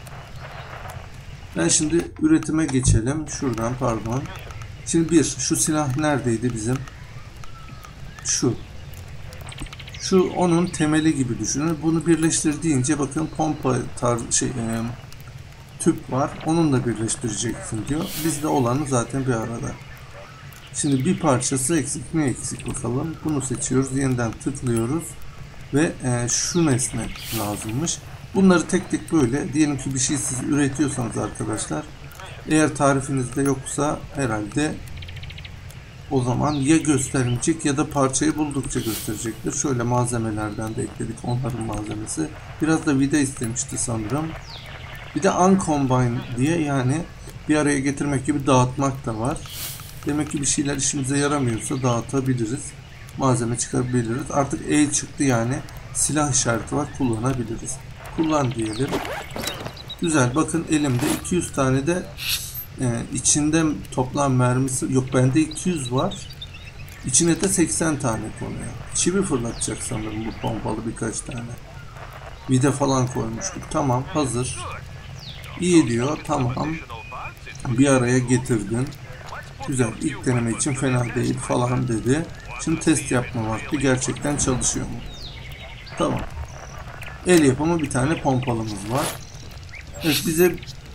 Ben şimdi üretime geçelim. Şuradan, pardon. Şimdi bir, şu silah neredeydi bizim? Şu. Şu onun temeli gibi düşünün. Bunu birleştir deyince bakın pompa tarzı şey, e, tüp var. Onunla birleştireceksin diyor. Bizde olanı zaten bir arada. Şimdi bir parçası eksik mi, eksik bakalım. Bunu seçiyoruz. Yeniden tıklıyoruz. Ve e, şu nesne lazımmış. Bunları tek tek böyle, diyelim ki bir şey siz üretiyorsanız arkadaşlar, eğer tarifinizde yoksa herhalde o zaman ya göstermeyecek ya da parçayı buldukça gösterecektir. Şöyle malzemelerden de ekledik, onların malzemesi. Biraz da vida istemişti sanırım. Bir de uncombine diye, yani bir araya getirmek gibi dağıtmak da var. Demek ki bir şeyler işimize yaramıyorsa dağıtabiliriz. Malzeme çıkarabiliriz. Artık E çıktı, yani silah işareti var, kullanabiliriz. Kullan diyelim. Güzel, bakın elimde iki yüz tane de e, içinde toplam mermisi yok, bende iki yüz var. İçine de seksen tane konuyor. Çivi fırlatacak sanırım bu pompalı, birkaç tane. Vida falan koymuştuk. Tamam, hazır. İyi diyor, tamam. Bir araya getirdin. Güzel, ilk deneme için fena değil falan dedi. Şimdi test yapma vakti, gerçekten çalışıyor mu? Tamam. El yapımı bir tane pompalımız var. Evet, bize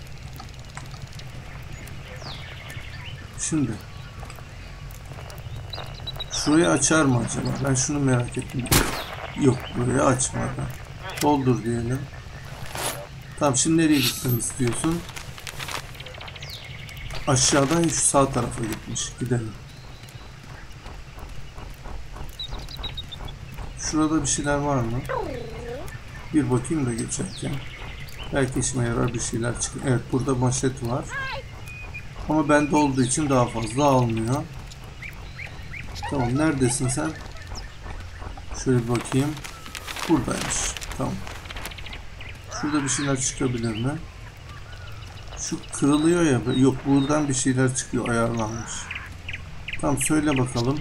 şimdi şurayı açar mı acaba? Ben şunu merak ettim. Yok, burayı açmadı. Doldur diyelim. Tamam, şimdi nereye gitmemi istiyorsun? Aşağıdan şu sağ tarafa gitmiş. Gidelim. Şurada bir şeyler var mı? Bir bakayım da geçerken. Belki işime yarar bir şeyler çıkıyor. Evet, burada maşet var. Ama bende olduğu için daha fazla almıyor. Tamam, neredesin sen? Şöyle bir bakayım. Buradaymış. Tamam. Şurada bir şeyler çıkabilir mi? Şu kırılıyor ya. Yok, buradan bir şeyler çıkıyor, ayarlanmış. Tamam, söyle bakalım.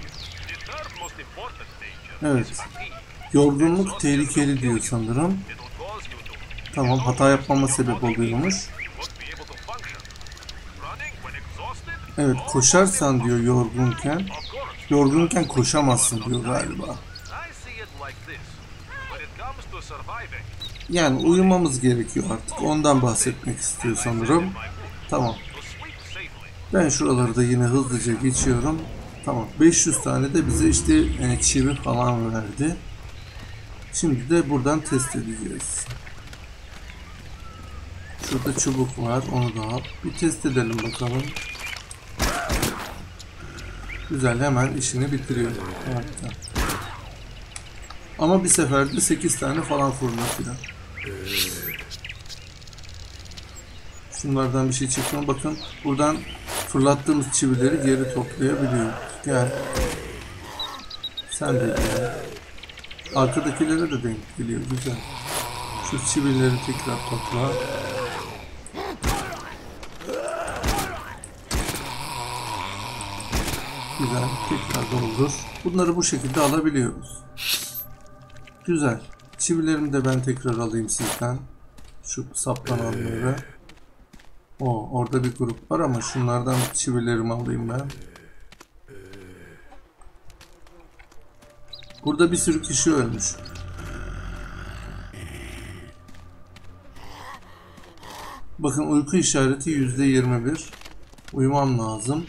Evet. Yorgunluk tehlikeli diyor sanırım. Tamam, hata yapmama sebep oluyormuş. Evet, koşarsan diyor yorgunken. Yorgunken koşamazsın diyor galiba. Yani uyumamız gerekiyor artık. Ondan bahsetmek istiyor sanırım. Tamam. Ben şuraları da yine hızlıca geçiyorum. Tamam. beş yüz tane de bize işte e, çivi falan verdi. Şimdi de buradan test edeceğiz. Şurada çubuk var. Onu da al. Bir test edelim bakalım. Güzel. Hemen işini bitiriyor. Evet. Ama bir seferde sekiz tane falan fırlatıyor. Şunlardan bir şey çıktı mı? Bakın buradan fırlattığımız çivileri geri toplayabiliyoruz. Gel. Sen de gel. Arkadakilere de denk geliyor. Güzel. Şu çivileri tekrar topla. Güzel. Tekrar doldur. Bunları bu şekilde alabiliyoruz. Güzel. Çivilerimi de ben tekrar alayım sizden. Şu saplananları. O, orada bir grup var ama şunlardan çivilerimi alayım ben. Burada bir sürü kişi ölmüş. Bakın uyku işareti yüzde yirmi bir. Uyumam lazım.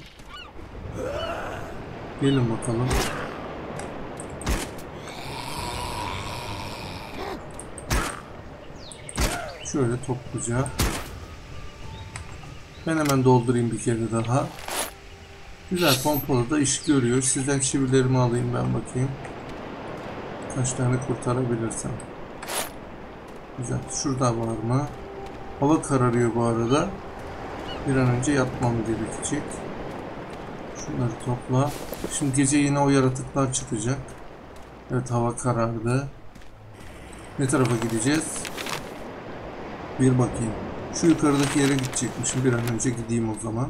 Gelin bakalım. Şöyle topluca. Ben hemen doldurayım bir kere daha. Güzel, pompalı da iş görüyor. Sizden çivilerimi alayım ben bakayım. Kaç tane kurtarabilirsem. Güzel. Şurada var mı? Hava kararıyor bu arada. Bir an önce yatmam gerekecek. Şunları topla. Şimdi gece yine o yaratıklar çıkacak. Evet, hava karardı. Ne tarafa gideceğiz? Bir bakayım. Şu yukarıdaki yere gidecekmişim. Bir an önce gideyim o zaman.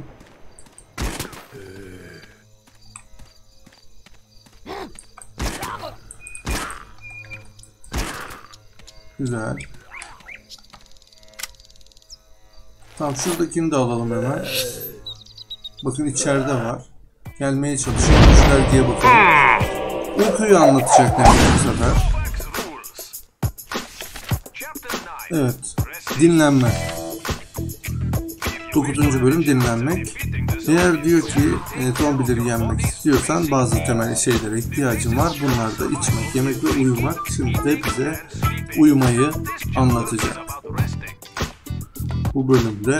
Güzel. Tamam, şuradakini de alalım hemen. Bakın içeride var. Gelmeye çalışıyor. Kuşlar diye bakalım. Uykuyu anlatacak yani bu sefer. Evet. Dinlenme. dokuzuncu bölüm dinlenmek. Eğer diyor ki e, zombileri yenmek istiyorsan bazı temel şeylere ihtiyacın var. Bunlar da içmek, yemek ve uyumak. Şimdi de bize uyumayı anlatacak bu bölümde.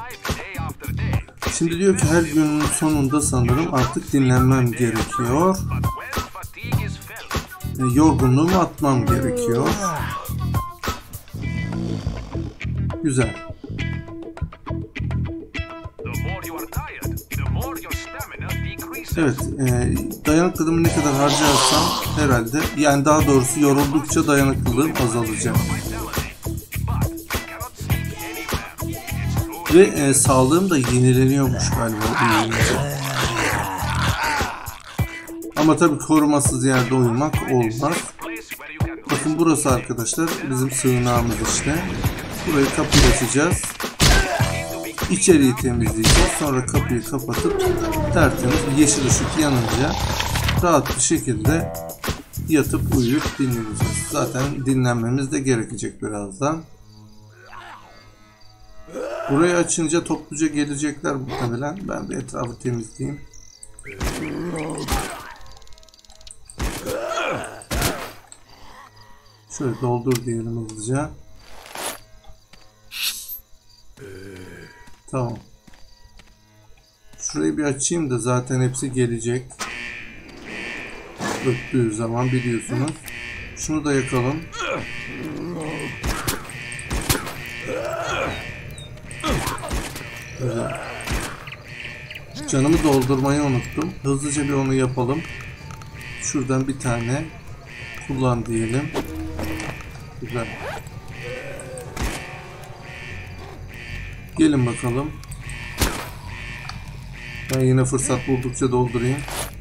Şimdi diyor ki her günün sonunda sanırım artık dinlenmem gerekiyor. E, yorgunluğumu atmam gerekiyor. Güzel. Evet, e, dayanıklılığımı ne kadar harcarsam herhalde, yani daha doğrusu yoruldukça dayanıklılığım azalacak. Ve e, sağlığım da yenileniyormuş galiba uyuyunca. Ama tabii korumasız yerde uyumak olmaz. Bakın burası arkadaşlar bizim sığınağımız işte. Burayı kapıyı açacağız. İçeriği temizleyeceğiz. Sonra kapıyı kapatıp tertemiz yeşil ışık yanınca rahat bir şekilde yatıp uyuyup dinleneceğiz. Zaten dinlenmemiz de gerekecek birazdan. Burayı açınca topluca gelecekler muhtemelen. Ben bir etrafı temizleyeyim. Şöyle doldur diyelim hızlıca. Tamam. Şurayı bir açayım da zaten hepsi gelecek. Öttüğü zaman biliyorsunuz. Şunu da yakalım. Canımı doldurmayı unuttum. Hızlıca bir onu yapalım. Şuradan bir tane kullan diyelim. Güzel. Gelin bakalım. Ben yine fırsat buldukça doldurayım.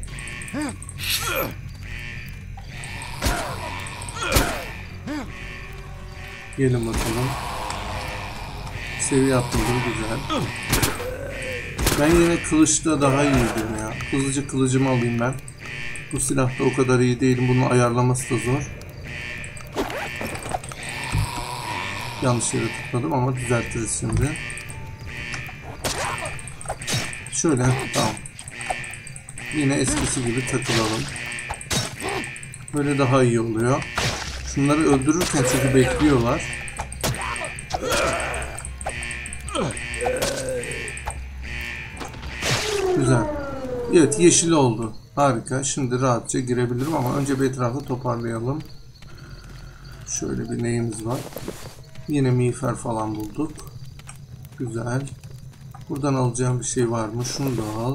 Gelin bakalım. Seviye atladım, güzel. Ben yine kılıçta daha iyiydim ya. Hızlıca kılıcımı alayım ben. Bu silahta o kadar iyi değilim. Bunun ayarlaması da zor. Yanlış yere tıkladım ama düzeltiriz şimdi. Şöyle, tamam. Yine eskisi gibi takılalım. Böyle daha iyi oluyor. Şunları öldürürken çünkü bekliyorlar. Güzel. Evet, yeşil oldu. Harika. Şimdi rahatça girebilirim ama önce bir etrafı toparlayalım. Şöyle bir neyimiz var. Yine miğfer falan bulduk. Güzel. Buradan alacağım bir şey var mı? Şunu da al.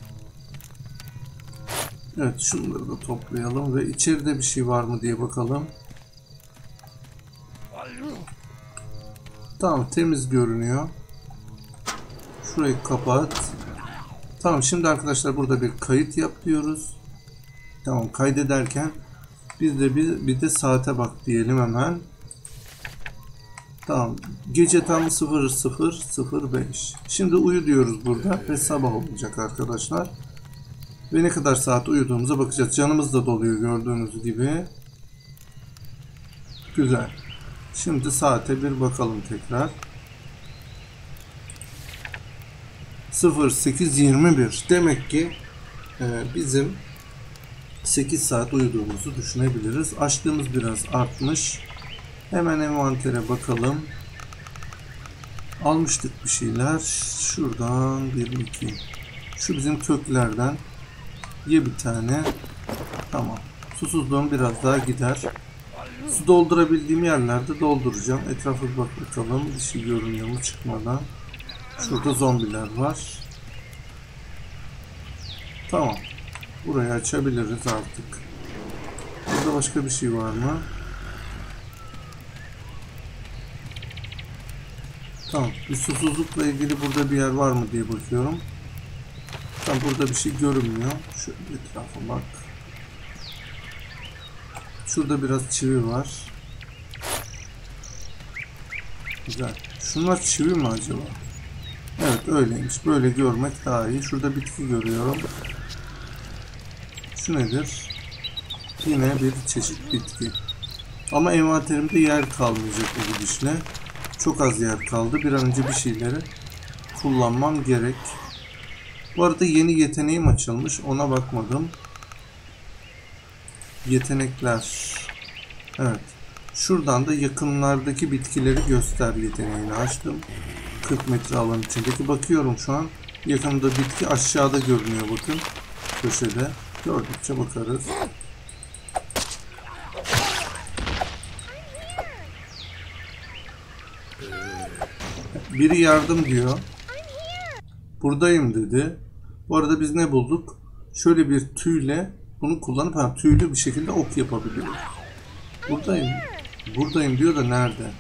Evet, şunları da toplayalım ve içeride bir şey var mı diye bakalım. Tamam, temiz görünüyor. Şurayı kapat. Tamam, şimdi arkadaşlar burada bir kayıt yap diyoruz. Tamam, kaydederken biz de bir, bir de saate bak diyelim hemen. Tamam, gece tam sıfır sıfır sıfır beş. Şimdi uyu diyoruz burada ve sabah olacak arkadaşlar. Ve ne kadar saat uyuduğumuza bakacağız. Canımız da doluyor gördüğünüz gibi. Güzel. Şimdi saate bir bakalım tekrar. sıfır sekiz yirmi bir. Demek ki e, bizim sekiz saat uyuduğumuzu düşünebiliriz. Açlığımız biraz artmış. Hemen envantere bakalım. Almıştık bir şeyler. Şuradan bir iki. Şu bizim köklerden. Ye bir tane. Tamam. Susuzluğum biraz daha gider. Su doldurabildiğim yerlerde dolduracağım. Etrafa bir bak bakalım. Bir şey görünüyor mu çıkmadan. Şurada zombiler var. Tamam. Burayı açabiliriz artık. Burada başka bir şey var mı? Tamam. Bir susuzlukla ilgili burada bir yer var mı diye bakıyorum. Tam burada bir şey görünmüyor. Şöyle etrafa bak. Şurada biraz çivi var. Güzel. Şunlar çivi mi acaba? Evet, öyleymiş. Böyle görmek daha iyi. Şurada bitki görüyorum. Şu nedir? Yine bir çeşit bitki. Ama envanterimde yer kalmayacak bu gidişle. Çok az yer kaldı. Bir an önce bir şeyleri kullanmam gerek. Bu arada yeni yeteneğim açılmış. Ona bakmadım. Yetenekler. Evet. Şuradan da yakınlardaki bitkileri göster yeteneğini açtım. kırk metre alan içindeki bakıyorum şu an. Yakında bitki aşağıda görünüyor bakın. Köşede. Gördükçe bakarız. Biri yardım diyor. Buradayım dedi. Bu arada biz ne bulduk? Şöyle bir tüyle bunu kullanıp ha, tüylü bir şekilde ok yapabiliyoruz. Buradayım. Buradayım diyor da nerede?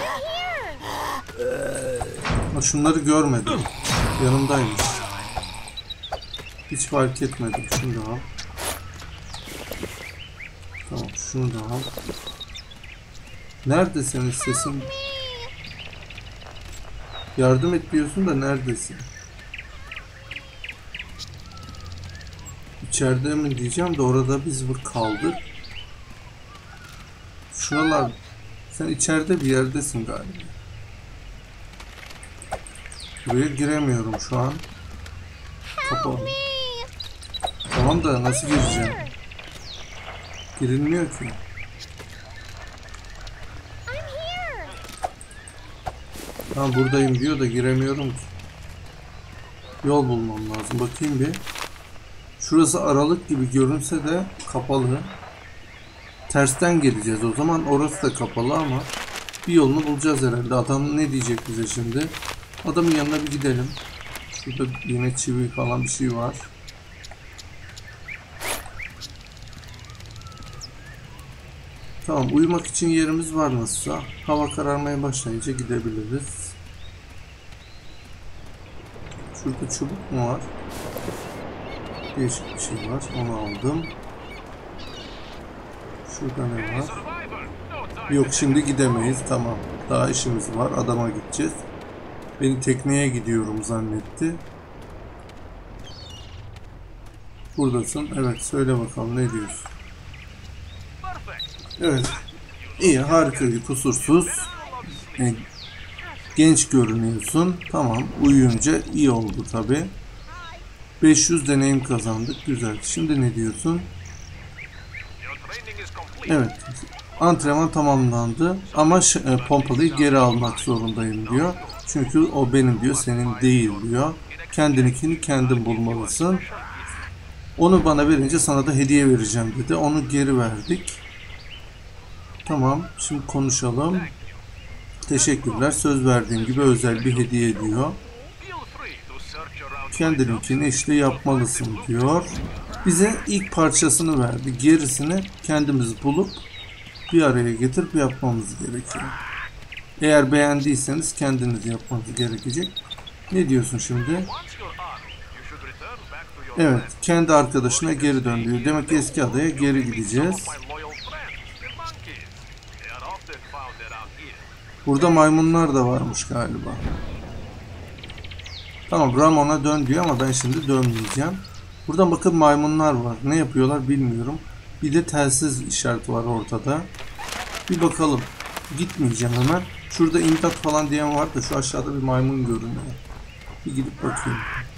Ama şunları görmedim. Yanımdaymış. Hiç fark etmedim. Şunu da al. Tamam, şunu da al. Nerede senin sesin? Yardım et diyorsun da neredesin? İçeride mi diyeceğim de orada biz bu kaldık. Şuralar, sen içeride bir yerdesin galiba. Buraya giremiyorum şu an. Kapalı. Tamam da nasıl gireceğim? Girilmiyor ki. Tamam, buradayım diyor da giremiyorum ki. Yol bulmam lazım. Bakayım bir. Şurası aralık gibi görünse de kapalı. Tersten geleceğiz o zaman. Orası da kapalı ama bir yolunu bulacağız herhalde. Adam ne diyecek bize şimdi? Adamın yanına bir gidelim. Şurada yine çivi falan bir şey var. Tamam, uyumak için yerimiz var nasılsa. Hava kararmaya başlayınca gidebiliriz. Şurada çubuk mu var? Değişik bir şey var. Onu aldım. Şurada ne var? Yok, şimdi gidemeyiz. Tamam. Daha işimiz var. Adama gideceğiz. Beni tekneye gidiyorum zannetti. Buradasın. Evet, söyle bakalım ne diyorsun? Evet. İyi, harika, kusursuz. E, genç görünüyorsun. Tamam. Uyuyunca iyi oldu tabi. beş yüz deneyim kazandık. Güzel. Şimdi ne diyorsun? Evet. Antrenman tamamlandı. Ama e, pompalıyı geri almak zorundayım diyor. Çünkü o benim diyor, senin değil diyor. Kendininkini kendin bulmalısın. Onu bana verince sana da hediye vereceğim dedi. Onu geri verdik. Tamam. Şimdi konuşalım. Teşekkürler. Söz verdiğim gibi özel bir hediye diyor. Kendininkini işte yapmalısın diyor. Bize ilk parçasını verdi. Gerisini kendimiz bulup bir araya getirip yapmamız gerekiyor. Eğer beğendiyseniz kendiniz yapmanız gerekecek. Ne diyorsun şimdi? Evet, kendi arkadaşına geri dön diyor. Demek ki eski adaya geri gideceğiz. Burada maymunlar da varmış galiba. Tamam, Ramon'a dön diyor ama ben şimdi dönmeyeceğim. Burada bakın maymunlar var. Ne yapıyorlar bilmiyorum. Bir de telsiz işareti var ortada. Bir bakalım. Gitmeyeceğim hemen. Şurada imdat falan diyen var da şu aşağıda bir maymun görünüyor. Bir gidip bakayım.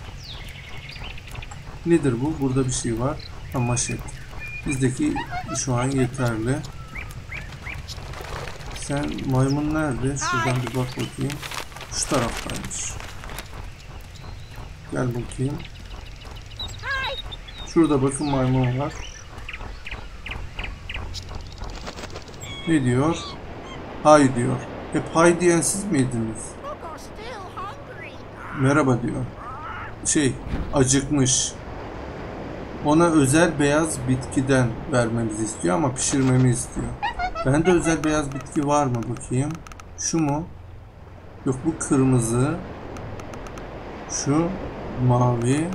Nedir bu? Burada bir şey var. Ha, maşet. Bizdeki şu an yeterli. Sen maymun nerede? Şuradan bir bak bakayım. Şu taraftaymış. Gel bakayım. Şurada bakın maymun var. Ne diyor? Hay diyor. Hep hay diyen siz miydiniz? Merhaba diyor. Şey, acıkmış. Ona özel beyaz bitkiden vermemizi istiyor ama pişirmemi istiyor. Bende özel beyaz bitki var mı bakayım? Şu mu? Yok, bu kırmızı. Şu mavi.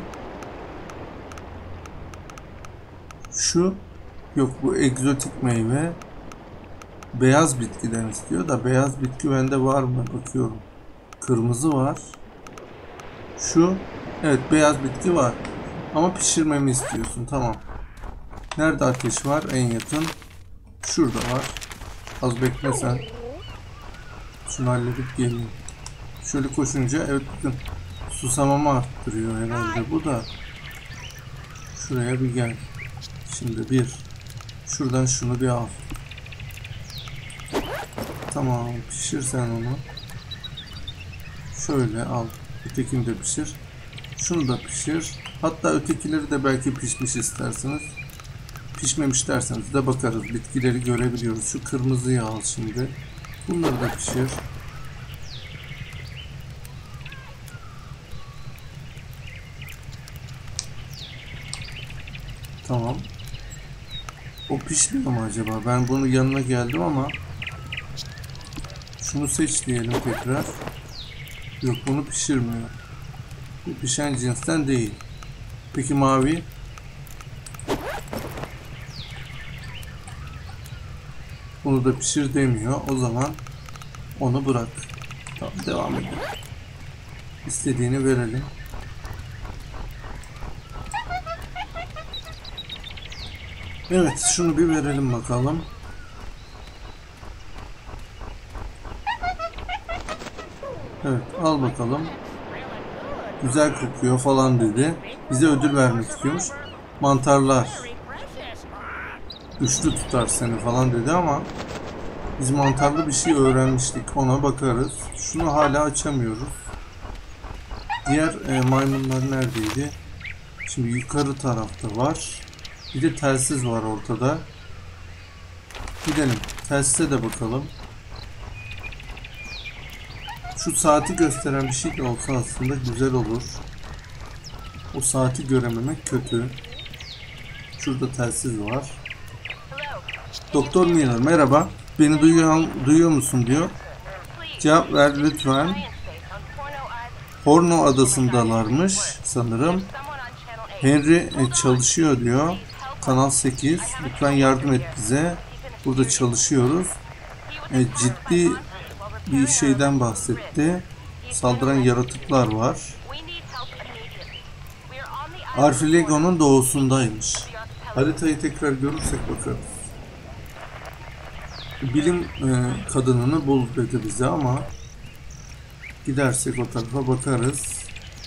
Şu yok, bu egzotik meyve. Beyaz bitkiden istiyor da beyaz bitki bende var mı bakıyorum. Kırmızı var. Şu, evet, beyaz bitki var. Ama pişirmemi istiyorsun, tamam. Nerede ateş var en yakın? Şurada var. Az bekle sen. Şunu halledip geleyim. Şöyle koşunca evet, bakın susamamı arttırıyor herhalde bu da. Şuraya bir gel. Şimdi bir. Şuradan şunu bir al. Tamam, pişir sen onu. Şöyle al. Ötekini de pişir. Şunu da pişir. Hatta ötekileri de belki pişmiş isterseniz. Pişmemiş derseniz de bakarız. Bitkileri görebiliyoruz. Şu kırmızıyı al şimdi. Bunları da pişir. Tamam. O pişmiyor mu acaba? Ben bunun yanına geldim ama şunu seç diyelim tekrar. Yok, bunu pişirmiyor. Bu pişen cinsten değil. Peki mavi? Bunu da pişir demiyor. O zaman onu bırak. Tamam, devam edelim. İstediğini verelim. Evet, şunu bir verelim bakalım. Evet, al bakalım. Güzel kokuyor falan dedi. Bize ödül vermek istiyormuş. Mantarlar güçlü tutar seni falan dedi ama biz mantarlı bir şey öğrenmiştik. Ona bakarız. Şunu hala açamıyoruz. Diğer e, maymunlar neredeydi? Şimdi yukarı tarafta var. Bir de telsiz var ortada. Gidelim. Telsize de bakalım. Şu saati gösteren bir şey de olsa aslında güzel olur. O saati görememek kötü. Şurada telsiz var. Doktor Miller, merhaba. Beni duyuyor, duyuyor musun diyor. Cevap ver lütfen. Horno adasındalarmış sanırım. Henry çalışıyor diyor. Kanal sekiz. Lütfen yardım et bize. Burada çalışıyoruz. E, ciddi bir şeyden bahsetti. Saldıran yaratıklar var. Arfilego'nun doğusundaymış. Haritayı tekrar görürsek bakarız. Bilim e, kadınını bul dedi bize ama gidersek o tarafa bakarız.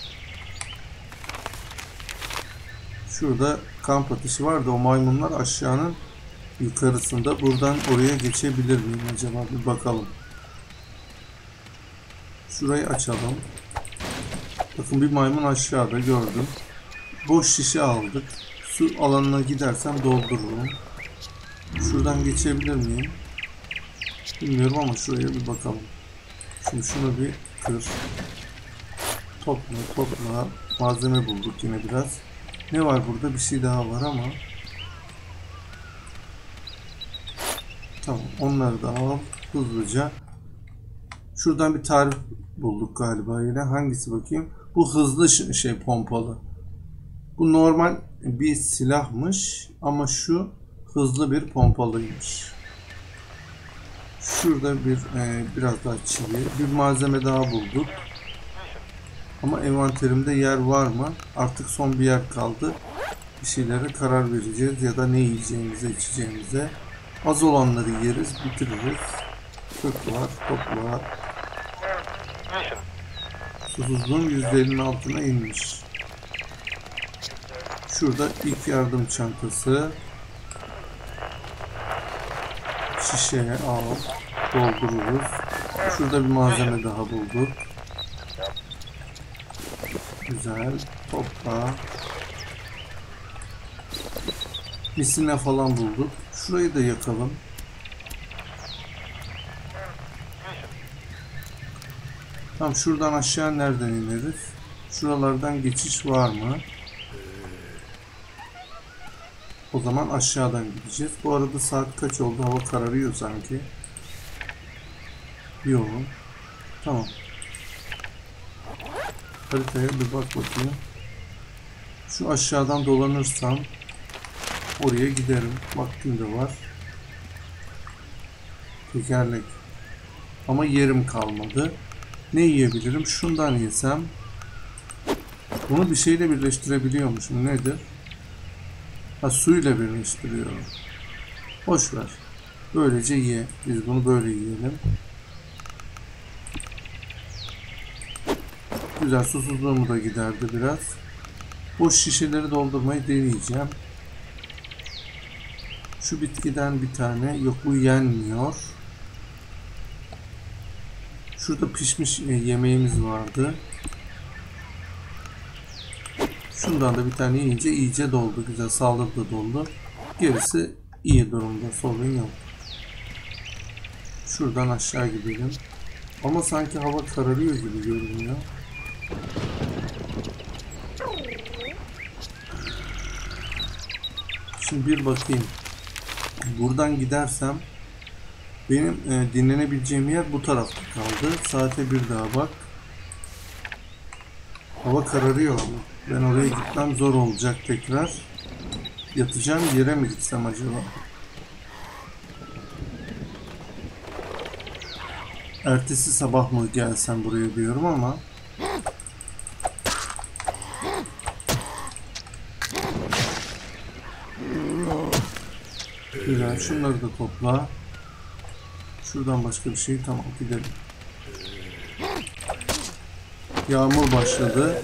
Şurada kamp ateşi vardı. O maymunlar aşağının yukarısında. Buradan oraya geçebilir miyim acaba? Bir bakalım. Şurayı açalım. Bakın bir maymun aşağıda gördüm. Boş şişe aldık. Su alanına gidersem doldururum. Şuradan geçebilir miyim? Bilmiyorum ama şuraya bir bakalım. Şimdi şunu bir kır. Topla topla. Malzeme bulduk yine biraz. Ne var burada? Bir şey daha var ama. Tamam. Onları da al. Hızlıca. Şuradan bir tarif bulduk galiba yine. Hangisi bakayım? Bu hızlı şey pompalı. Bu normal bir silahmış ama şu hızlı bir pompalıymış. Şurada bir e, biraz daha çivi, bir malzeme daha bulduk. Ama envanterimde yer var mı? Artık son bir yer kaldı. Bir şeylere karar vereceğiz ya da ne yiyeceğimize, içeceğimize. Az olanları yeriz, bitiririz. Kök var, top var. Susuzluğun yüzde ellinin altına inmiş. Şurada ilk yardım çantası. Şişeye al, doldururuz. Şurada bir malzeme daha bulduk. Güzel. Topla. Misine falan bulduk. Şurayı da yakalım. Tamam, şuradan aşağı nereden ineriz? Şuralardan geçiş var mı? O zaman aşağıdan gideceğiz. Bu arada saat kaç oldu? Hava kararıyor sanki. Yok. Tamam. Haritaya bir bak bakayım. Şu aşağıdan dolanırsam oraya giderim. Vaktim de var. Tekerlek. Ama yerim kalmadı. Ne yiyebilirim? Şundan yesem. Bunu bir şeyle birleştirebiliyormuşum. Nedir? Ha, suyla birleştiriyorum. Boş ver. Böylece ye. Biz bunu böyle yiyelim. Güzel, susuzluğumu da giderdi biraz. Boş şişeleri doldurmayı deneyeceğim. Şu bitkiden bir tane. Yok, bu yenmiyor. Şurada pişmiş yemeğimiz vardı. Şundan da bir tane yiyince iyice doldu. Güzel, sağlık da doldu. Gerisi iyi durumda. Sorun yok. Şuradan aşağı gidelim. Ama sanki hava kararıyor gibi görünüyor. Şimdi bir bakayım. Buradan gidersem benim e, dinlenebileceğim yer bu tarafta kaldı. Saate bir daha bak. Hava kararıyor ama. Ben oraya gitmem zor olacak tekrar. Yatacağım yere mi gitsem acaba? Ertesi sabah mı gelsem buraya diyorum ama. Güzel, şunları da topla. Şuradan başka bir şey, tamam, gidelim. Yağmur başladı.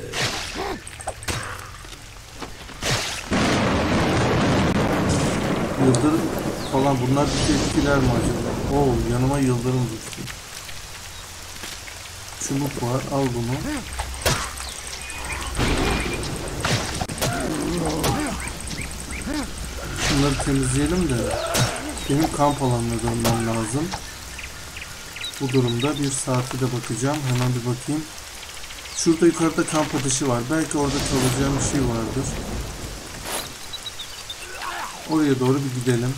Yıldırım falan, bunlar bir etkiler mi acaba? Oo, yanıma yıldırım düştü. Çubuk var, al bunu. Şunları temizleyelim de benim kamp alanına dönmem lazım. Bu durumda bir saate de bakacağım. Hemen bir bakayım. Şurada yukarıda kamp ateşi var. Belki orada kalacağım bir şey vardır. Oraya doğru bir gidelim.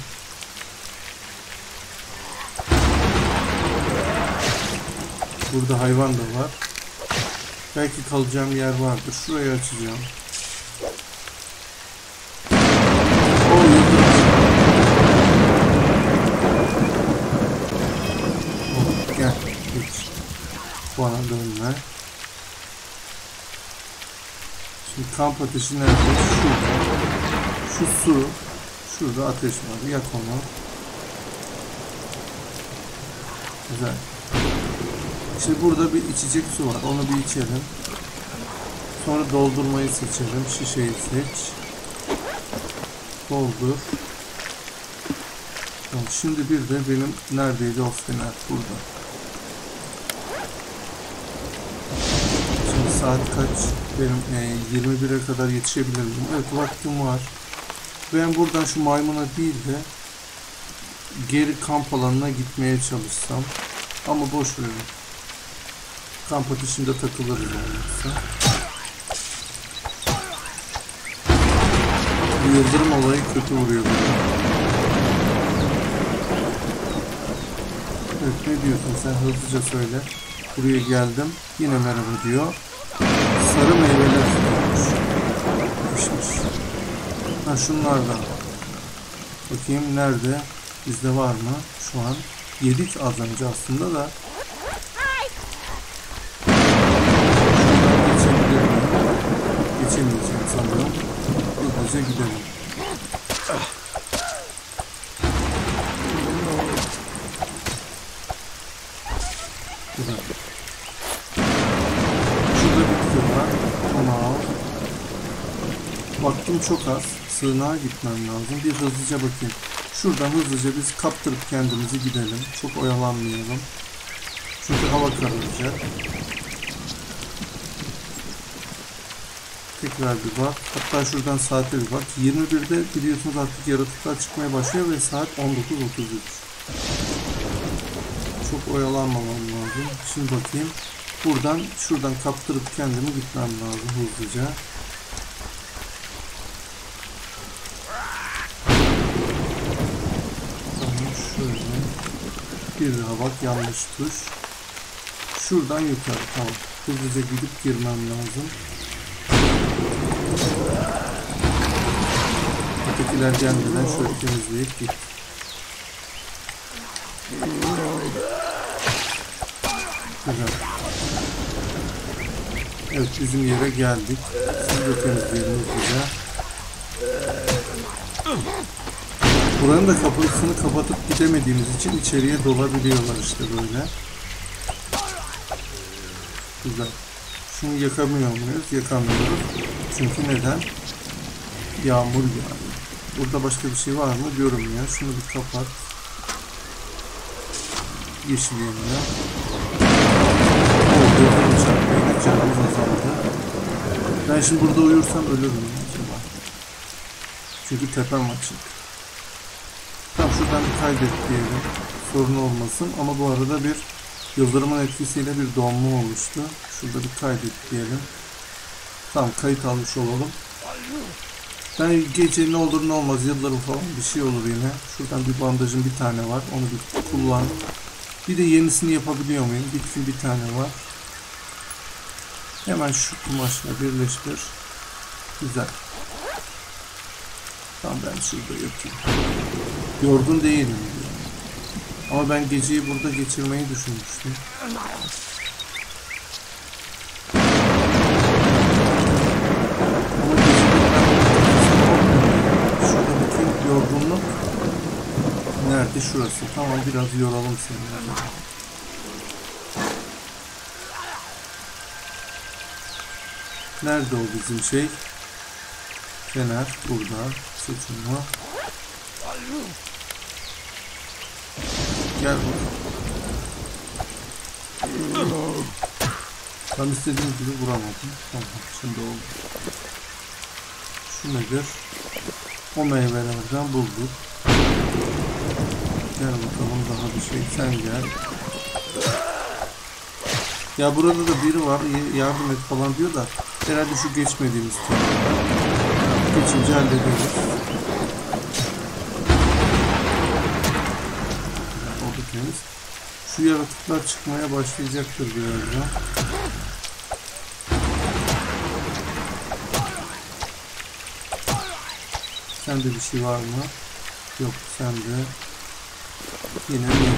Burada hayvan da var. Belki kalacağım yer vardır. Şurayı açacağım. O yıldırım. Oh, gel. Geç. Bana dönme. Şimdi kamp ateşi nerede? Şurada. Şu su. Şurada ateş var. Yak onu. Güzel. Şimdi burada bir içecek su var. Onu bir içelim. Sonra doldurmayı seçelim. Şişeyi seç. Doldur. Tamam, şimdi bir de benim neredeydi o fener? Burada. Şimdi saat kaç? Benim e, yirmi bire kadar yetişebilirim. Evet, vaktim var. Ben buradan şu maymuna değil de geri kamp alanına gitmeye çalışsam. Ama boş verin. Kamp ateşinde takılırız olmazsa. Bu yıldırım olayı kötü vuruyor bana. Evet, ne diyorsun sen, hızlıca söyle. Buraya geldim. Yine merhaba diyor. Sarı meyveler tutmuş. Pişmiş. Ha, şunlardan. Bakayım nerede? Bizde var mı? Şu an yedik az önce aslında da. Geçemeyeceğim sanırım. Hızlıca gidelim. Güzel. Şurada bitki var. Onu al. Vaktim çok az. Sığınağa gitmem lazım. Bir hızlıca bakayım. Şuradan hızlıca biz kaptırıp kendimizi gidelim. Çok oyalanmayalım. Çünkü hava kararacak. Tekrar bir bak. Hatta şuradan saate bir bak. yirmi birde biliyorsunuz artık yaratıklar çıkmaya başlıyor ve saat on dokuz otuz üç. Çok oyalanmamam lazım. Şimdi bakayım. Buradan şuradan kaptırıp kendimi gitmem lazım hızlıca. Tamam, şöyle. Bir daha bak, yanlış tuş. Şuradan yukarı. Tamam. Hızlıca gidip girmem lazım. Ötekiler gelmeden şöyle temizleyip git. Güzel. Evet, bizim yere geldik. Siz de temizleyelim hızlıca. Buranın da kapısını kapatıp gidemediğimiz için içeriye dolabiliyorlar işte böyle. Güzel. Şunu yakamıyor muyuz? Yakamıyoruz. Çünkü neden? Yağmur yağıyor. Burada başka bir şey var mı? Görünmüyor. Şunu bir kapat. Yeşil yanıyor. O gözüm çarpmayla canımız azaldı. Ben şimdi burada uyursam ölürüm acaba. Çünkü tepem açık. Tamam, şuradan bir kaydet diyelim. Sorun olmasın. Ama bu arada bir yıldırımın etkisiyle bir donma oluştu. Şurada bir kaydet diyelim. Tamam, kayıt almış olalım. Ben gece ne olur ne olmaz, yıldırım falan bir şey olur yine. Şuradan bir bandajın bir tane var. Onu bir kullan. Bir de yenisini yapabiliyor muyum? Bitki bir tane var. Hemen şu kumaşla birleştir. Güzel. Tamam, ben şurada yatayım. Yorgun değilim diyor. Ama ben geceyi burada geçirmeyi düşünmüştüm. Yorgunluk nerede? Şurası. Tamam, biraz yoralım seni. Nerede o bizim şey? Fener burada. Seçim var. Gel bakalım. Tam istediğim gibi vuramadım. Tamam, şimdi oldu. Şu nedir? O meyvelerden bulduk. Gel bakalım, daha bir şey. Sen gel. Ya burada da biri var, yardım et falan diyor da herhalde şu geçmediğimiz tarafta. Geçince hallederiz. Oldu temiz. Şu yaratıklar çıkmaya başlayacaktır birazdan. Sende bir şey var mı? Yok, sende yine mi?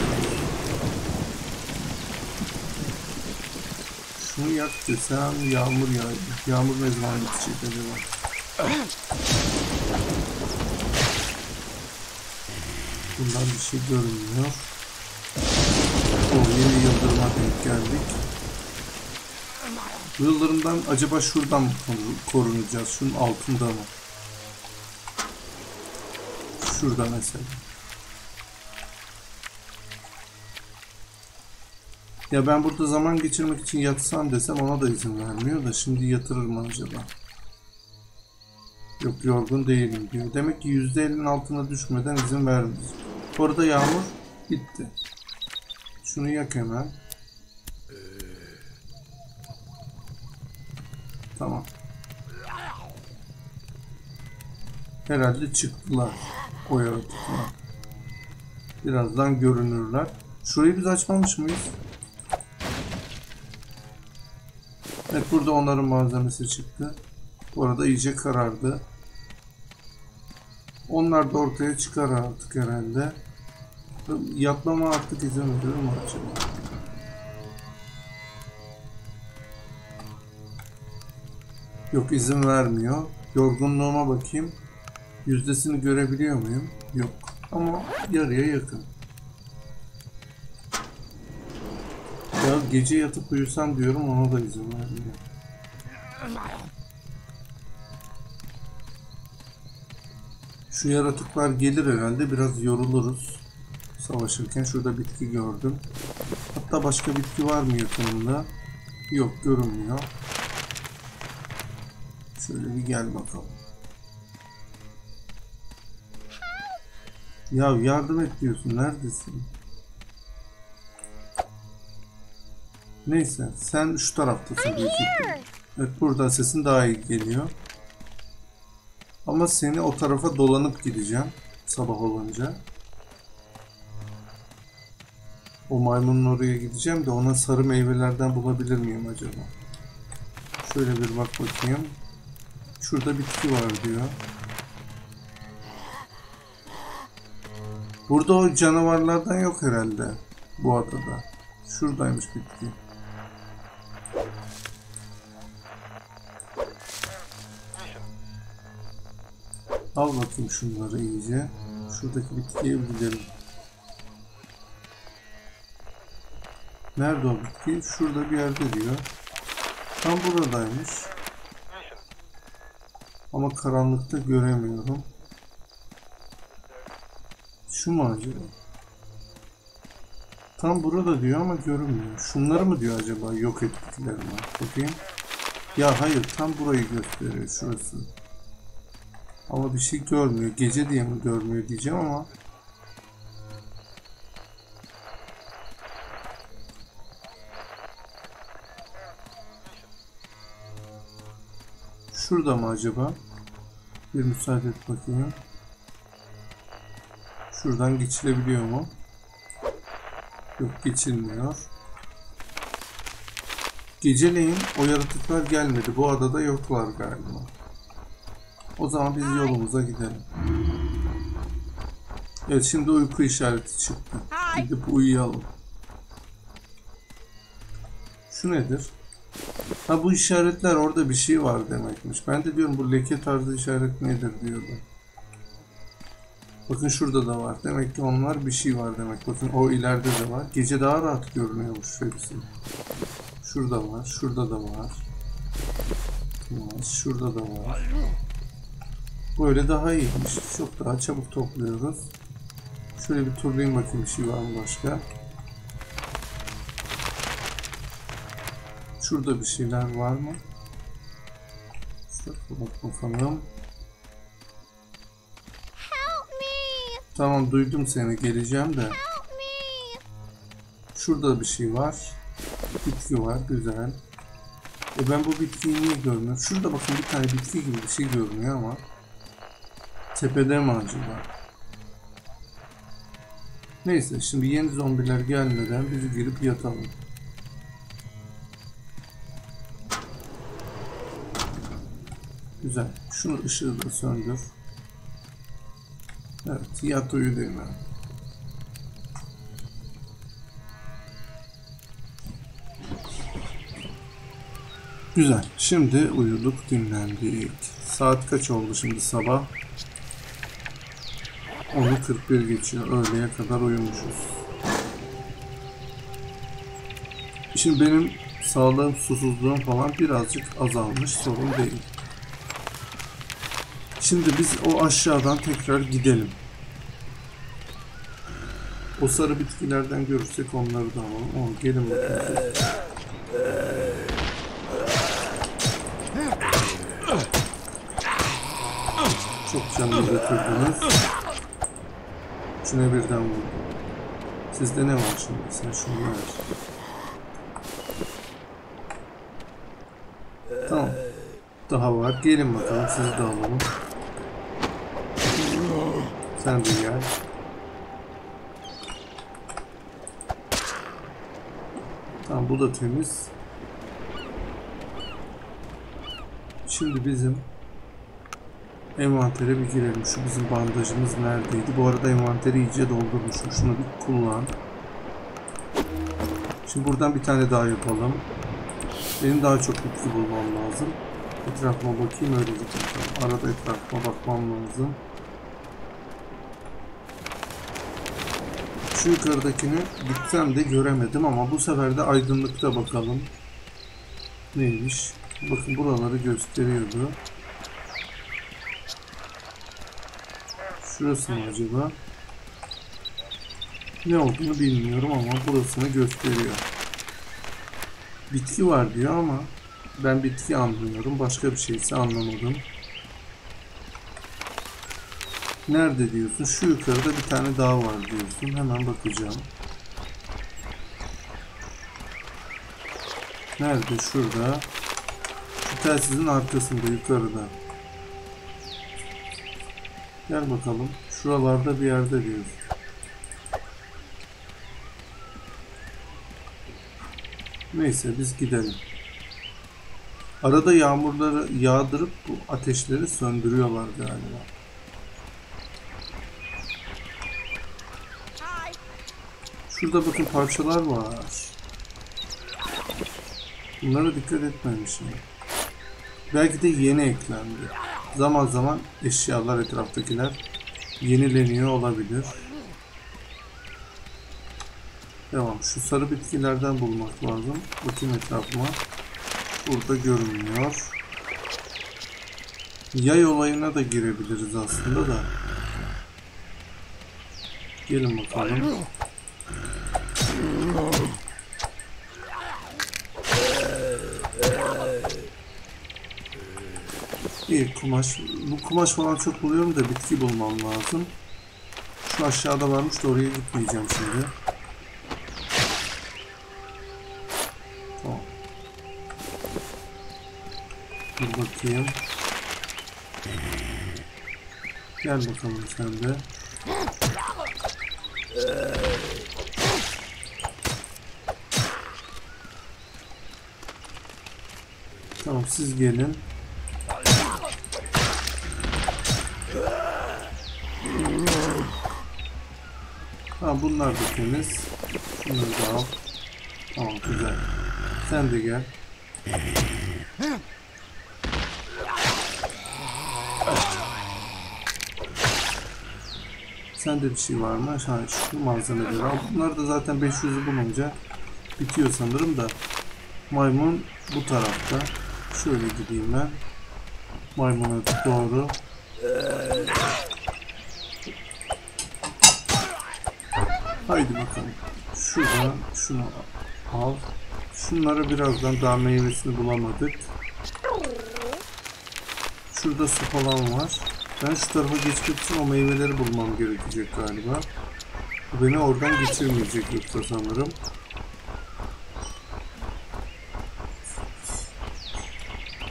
Şunu yak desem yağmur yağıyor. Yağmur ne zaman bitecek acaba? Bundan bir şey görünmüyor. O yeni yıldırıma denk geldik. Bu yıldırımdan acaba şuradan mı korunacağız? Şunun altında mı? Şurada mesela. Ya ben burada zaman geçirmek için yatsam desem ona da izin vermiyor da şimdi yatırır mı acaba? Yok, yorgun değilim diyor. Demek ki yüzde ellinin altına düşmeden izin vermeyecek. Bu arada yağmur bitti. Şunu yak hemen. Tamam. Herhalde çıktılar o yaratıklar. Birazdan görünürler. Şurayı biz açmamış mıyız? Evet, burada onların malzemesi çıktı. Bu arada iyice karardı. Onlar da ortaya çıkar artık herhalde. Yatlama artık izin veriyor mu acaba? Yok, izin vermiyor. Yorgunluğuma bakayım. Yüzdesini görebiliyor muyum? Yok. Ama yarıya yakın. Ya gece yatıp uyusam diyorum, ona da izin vermiyor. Şu yaratıklar gelir herhalde, biraz yoruluruz savaşırken. Şurada bitki gördüm. Hatta başka bitki var mı yakınında? Yok, görünmüyor. Şöyle bir gel bakalım. Ya yardım et diyorsun, neredesin? Neyse, sen şu taraftasın büyük ihtimalle. Evet, burada sesin daha iyi geliyor. Ama seni o tarafa dolanıp gideceğim sabah olunca. O maymunun oraya gideceğim de ona sarı meyvelerden bulabilir miyim acaba? Şöyle bir bak bakayım. Şurada bitki var diyor. Burada o canavarlardan yok herhalde bu adada. Şuradaymış bitki. Al bakayım şunları iyice. Şuradaki bitkiye gidelim. Nerede o bitki? Şurada bir yerde diyor. Tam buradaymış. Ama karanlıkta göremiyorum. Şu mu acaba? Tam burada diyor ama görünmüyor. Şunları mı diyor acaba? Yok ettiklerimi. Bakayım. Ya hayır, tam burayı gösteriyor. Şurası. Ama bir şey görmüyor. Gece diye mi görmüyor diyeceğim ama. Şurada mı acaba? Bir müsaade et bakayım. Şuradan geçilebiliyor mu? Yok, geçilmiyor. Geceleyin o yaratıklar gelmedi. Bu adada yoklar galiba. O zaman biz yolumuza gidelim. Evet, şimdi uyku işareti çıktı. Gidip uyuyalım. Şu nedir? Ha, bu işaretler orada bir şey var demekmiş. Ben de diyorum bu leke tarzı işaret nedir diyordum. Bakın şurada da var. Demek ki onlar bir şey var demek. Bakın o ileride de var. Gece daha rahat görünüyormuş hepsi. Şurada var. Şurada da var. Şurada da var. Böyle daha iyiymiş. Çok daha çabuk topluyoruz. Şöyle bir turlayayım bakayım, bir şey var mı başka. Şurada bir şeyler var mı? Şurada bak bakalım. Tamam, duydum seni, geleceğim de. Şurada bir şey var. Bitki var, güzel. E ben bu bitkiyi niye görmüyorum? Şurada bakın bir tane bitki gibi bir şey görünüyor ama tepede mi acaba? Neyse, şimdi yeni zombiler gelmeden bizi girip yatalım. Güzel. Şunu ışığı da söndür. Evet, yat uyu değil mi? Güzel. Şimdi uyuduk, dinlendik. Saat kaç oldu şimdi sabah? onu kırk bir geçiyor. Öğleye kadar uyumuşuz. Şimdi benim sağlığım, susuzluğum falan birazcık azalmış. Sorun değil. Şimdi biz o aşağıdan tekrar gidelim. O sarı bitkilerden görürsek onları da alalım. Oh, gelin bakalım. Çok canını götürdünüz. Şuna birden vurdum. Sizde ne var şimdi? Sen şunu ver. Tamam. Daha var. Gelin bakalım. Sizi de alalım. Sen de gel. Tamam, bu da temiz. Şimdi bizim envantere bir girelim. Şu bizim bandajımız neredeydi? Bu arada envanteri iyice doldurmuşum. Şunu bir kullan. Şimdi buradan bir tane daha yapalım. Benim daha çok bitki bulmam lazım. Etrafıma bakayım, öyle gideceğim. Arada etrafıma bakmam lazım. Şu yukarıdakini gitsem de göremedim ama bu sefer de aydınlıkta bakalım. Neymiş? Bakın buraları gösteriyordu. Şurası mı acaba? Ne olduğunu bilmiyorum ama burasını gösteriyor. Bitki var diyor ama ben bitki anlıyorum. Başka bir şeyse anlamadım. Nerede diyorsun? Şu yukarıda bir tane daha var diyorsun. Hemen bakacağım. Nerede? Şurada. Şu telsizin arkasında, yukarıda. Gel bakalım. Şuralarda bir yerde diyorsun. Neyse, biz gidelim. Arada yağmurları yağdırıp bu ateşleri söndürüyorlar galiba. Şurada bakın parçalar var. Bunlara dikkat etmemişim. Belki de yeni eklendi. Zaman zaman eşyalar, etraftakiler yenileniyor olabilir. Devam. Şu sarı bitkilerden bulmak lazım. Bakayım etrafıma. Burada görünmüyor. Yay olayına da girebiliriz aslında da. Gelin bakalım. İyi, kumaş. Bu kumaş falan çok buluyorum da bitki bulmam lazım. Şu aşağıda varmış da oraya gitmeyeceğim şimdi. Tamam. Dur bakayım. Gel bakalım sen de. Tamam, siz gelin. Tamam, bunlar da temiz. Bunları da al. Tamam, güzel. Sen de gel. Sende bir şey var mı? Ha, şu malzemeleri al. Bunlar da zaten beş yüzü bulunca bitiyor sanırım da. Maymun bu tarafta. Şöyle gideyim ben. Maymuna doğru. Haydi bakalım. Şuradan şunu al. Şunları birazdan, daha meyvesini bulamadık. Şurada su falan var. Ben şu tarafa geçmek için o meyveleri bulmam gerekecek galiba. Bu beni oradan geçirmeyecek yoksa sanırım.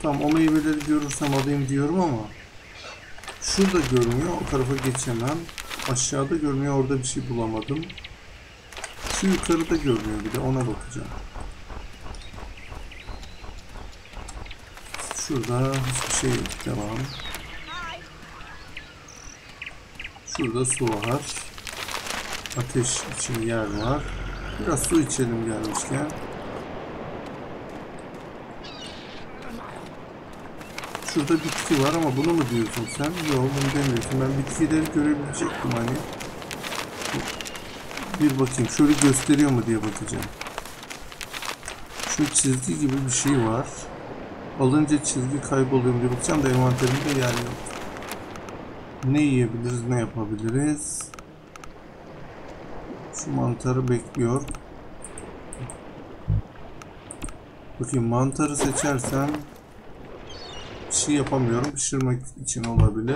Tamam, o meyveleri görürsem alayım diyorum ama şurada görünüyor, o tarafa geçemem. Aşağıda görünüyor, orada bir şey bulamadım. Şu yukarıda görünüyor, bir de ona bakacağım. Şurada hiçbir şey yok, devam. Şurada su var. Ateş için yer var. Biraz su içelim gelmişken. Şurada bitki var ama bunu mu diyorsun sen? Yok, bunu demiyorsun. Ben bitkileri görebilecektim hani. Bir bakayım. Şöyle gösteriyor mu diye bakacağım. Şu çizgi gibi bir şey var. Alınca çizgi kayboluyor diye bakacağım da envanterimde yer yok. Ne yiyebiliriz, ne yapabiliriz? Şu mantarı bekliyor. Bakayım, mantarı seçersem bir şey yapamıyorum. Pişirmek için olabilir.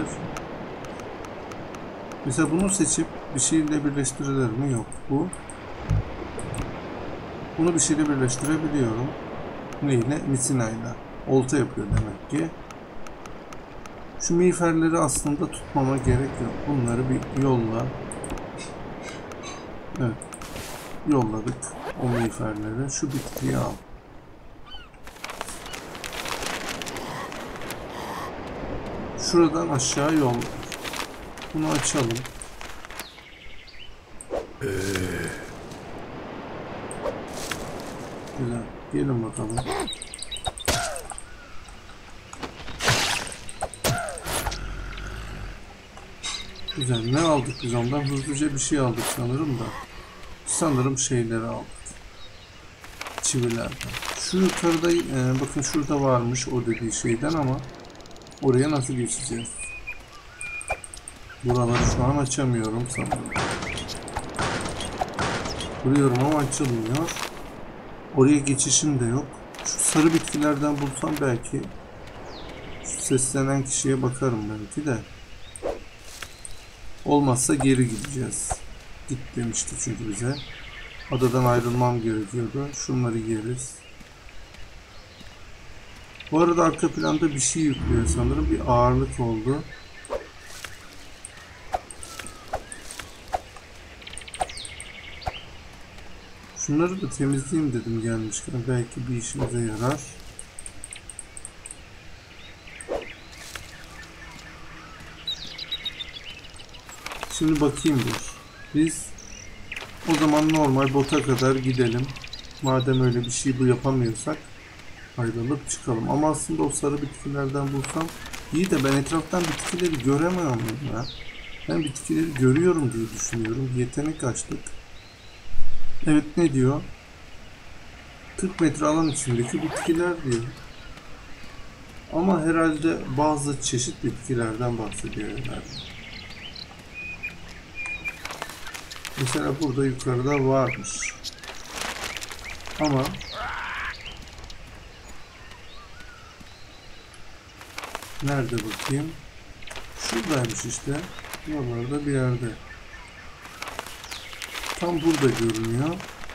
Mesela bunu seçip bir şeyle birleştirilir mi? Yok bu. Bunu bir şeyle birleştirebiliyorum. Neyle? Misinayla. Olta yapıyor demek ki. Şu miğferleri aslında tutmama gerek yok. Bunları bir yolla. Evet. Yolladık o miğferleri. Şu bitkiyi al. Şuradan aşağı yol. Bunu açalım. Ee. Güzel. Gelin bakalım. Güzel. Ne aldık biz ondan? Hızlıca bir şey aldık sanırım da. Sanırım şeyleri aldık. Çivilerden. Şu yukarıda e, bakın şurada varmış o dediği şeyden ama oraya nasıl geçeceğiz? Buraları şu an açamıyorum sanırım. Vuruyorum ama açılmıyor. Oraya geçişim de yok. Şu sarı bitkilerden bulsam belki şu seslenen kişiye bakarım belki de. Olmazsa geri gideceğiz. Git demişti çünkü bize. Adadan ayrılmam gerekiyordu. Şunları yeriz. Bu arada arka planda bir şey yüklüyor sanırım. Bir ağırlık oldu. Şunları da temizleyeyim dedim gelmişken. Belki bir işimize yarar. Şimdi bakayım dur. Biz o zaman normal bota kadar gidelim. Madem öyle bir şey bu yapamıyorsak ayrılıp çıkalım. Ama aslında o sarı bitkilerden bulsam iyi de ben etraftan bitkileri göremiyorum ya. Ben bitkileri görüyorum diye düşünüyorum. Yetenek açtık. Evet, ne diyor? kırk metre alan içindeki bitkiler diyor. Ama herhalde bazı çeşit bitkilerden bahsediyor herhalde. Mesela burada yukarıda varmış. Ama nerede bakayım? Şuradaymış işte. Buralarda bir yerde. Tam burada görünüyor.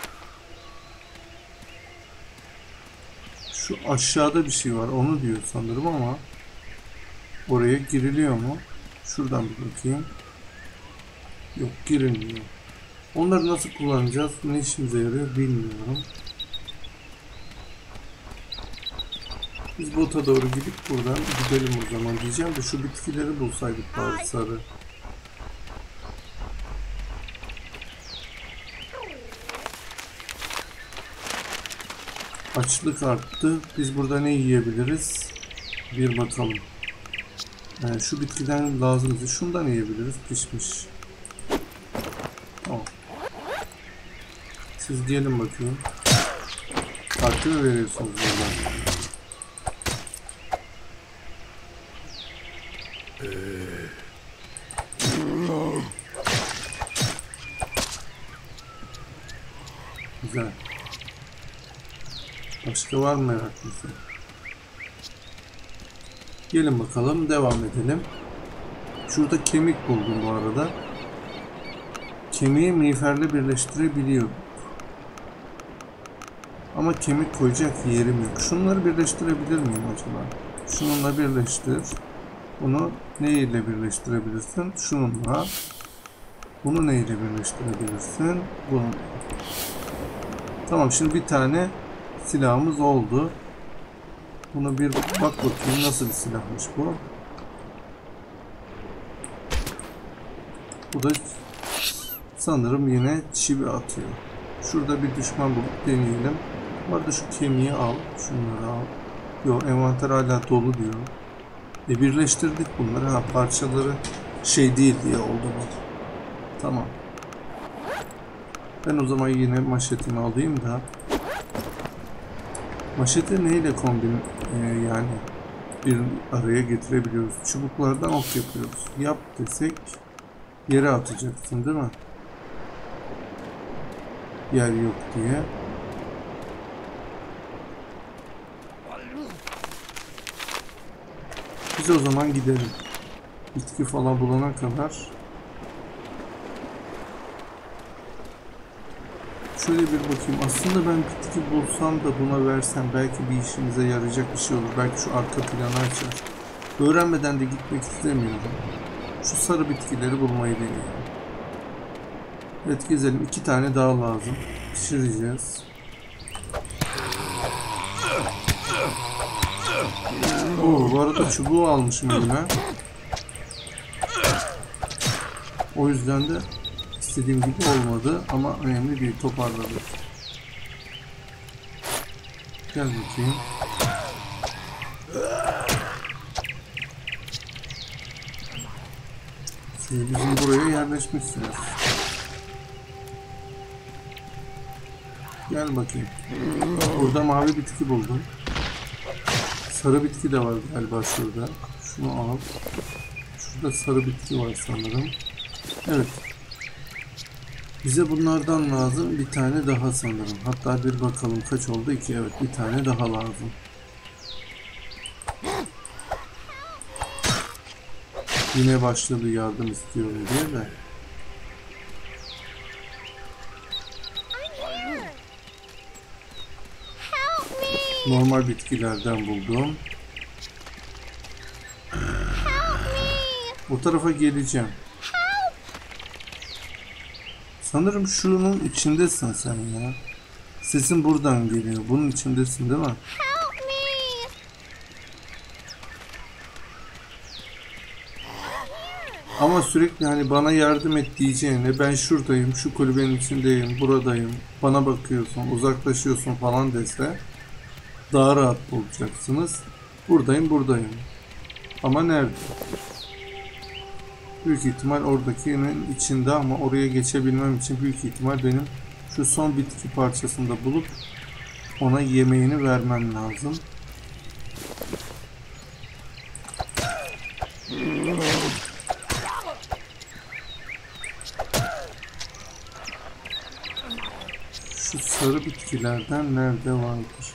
Şu aşağıda bir şey var. Onu diyor sanırım ama oraya giriliyor mu? Şuradan bir bakayım. Yok, girilmiyor. Onları nasıl kullanacağız? Ne işimize yarıyor bilmiyorum. Biz bota doğru gidip buradan gidelim o zaman diyeceğim de şu bitkileri bulsaydık bari sarı. Açlık arttı. Biz burada ne yiyebiliriz? Bir bakalım. Yani şu bitkiden lazım. Şundan yiyebiliriz. Pişmiş. Tamam. Siz gelin bakayım. Farklı mı veriyorsunuz buradan? Güzel. Başka var mı meraklısı? Gelin bakalım, devam edelim. Şurada kemik buldum bu arada. Kemiği miğferle birleştirebiliyor. Ama kemik koyacak yerim yok. Şunları birleştirebilir miyim acaba? Şununla birleştir. Bunu ne ile birleştirebilirsin? Şununla. Bunu ne ile birleştirebilirsin? Bunu. Tamam, şimdi bir tane silahımız oldu. Buna bir bak bakayım, nasıl bir silahmış bu. Bu da sanırım yine çivi atıyor. Şurada bir düşman bulup deneyelim. Bu arada şu kemiği al. Şunları al. Yok, envanter hala dolu diyor. E birleştirdik bunları. Ha, parçaları şey değil diye oldu bu. Tamam. Ben o zaman yine maşetimi alayım da. Maşeti neyle kombin e, yani bir araya getirebiliyoruz. Çubuklardan ok yapıyoruz. Yap desek yere atacaksın değil mi? Yer yok diye. Biz o zaman gidelim. Bitki falan bulana kadar. Şöyle bir bakayım. Aslında ben bitki bulsam da buna versem belki bir işimize yarayacak bir şey olur. Belki şu arka planı açar. Öğrenmeden de gitmek istemiyorum. Şu sarı bitkileri bulmayı deneyelim. Evet, gezelim. İki tane daha lazım. Pişireceğiz. Oo, bu arada çubuğu almışım elime. O yüzden de istediğim gibi olmadı ama önemli değil, toparladık. Gel bakayım. Şimdi bizim buraya yerleşmişsiniz. Gel bakayım. Burada mavi bitki buldum. Sarı bitki de var galiba şurada. Şunu al. Şurada sarı bitki var sanırım. Evet. Bize bunlardan lazım bir tane daha sanırım. Hatta bir bakalım kaç oldu? İki. Evet, bir tane daha lazım. Yine başladı yardım istiyorum diye de. Normal bitkilerden buldum. O tarafa geleceğim. Sanırım şunun içindesin sen ya. Sesin buradan geliyor. Bunun içindesin değil mi? Ama sürekli hani bana yardım et diyeceğine ben şuradayım, şu kulübenin içindeyim, buradayım, bana bakıyorsun, uzaklaşıyorsun falan dese daha rahat bulacaksınız. Buradayım, buradayım. Ama nerede? Büyük ihtimal oradakinin içinde ama oraya geçebilmem için büyük ihtimal benim şu son bitki parçasını da bulup ona yemeğini vermem lazım. Şu sarı bitkilerden nerede vardır?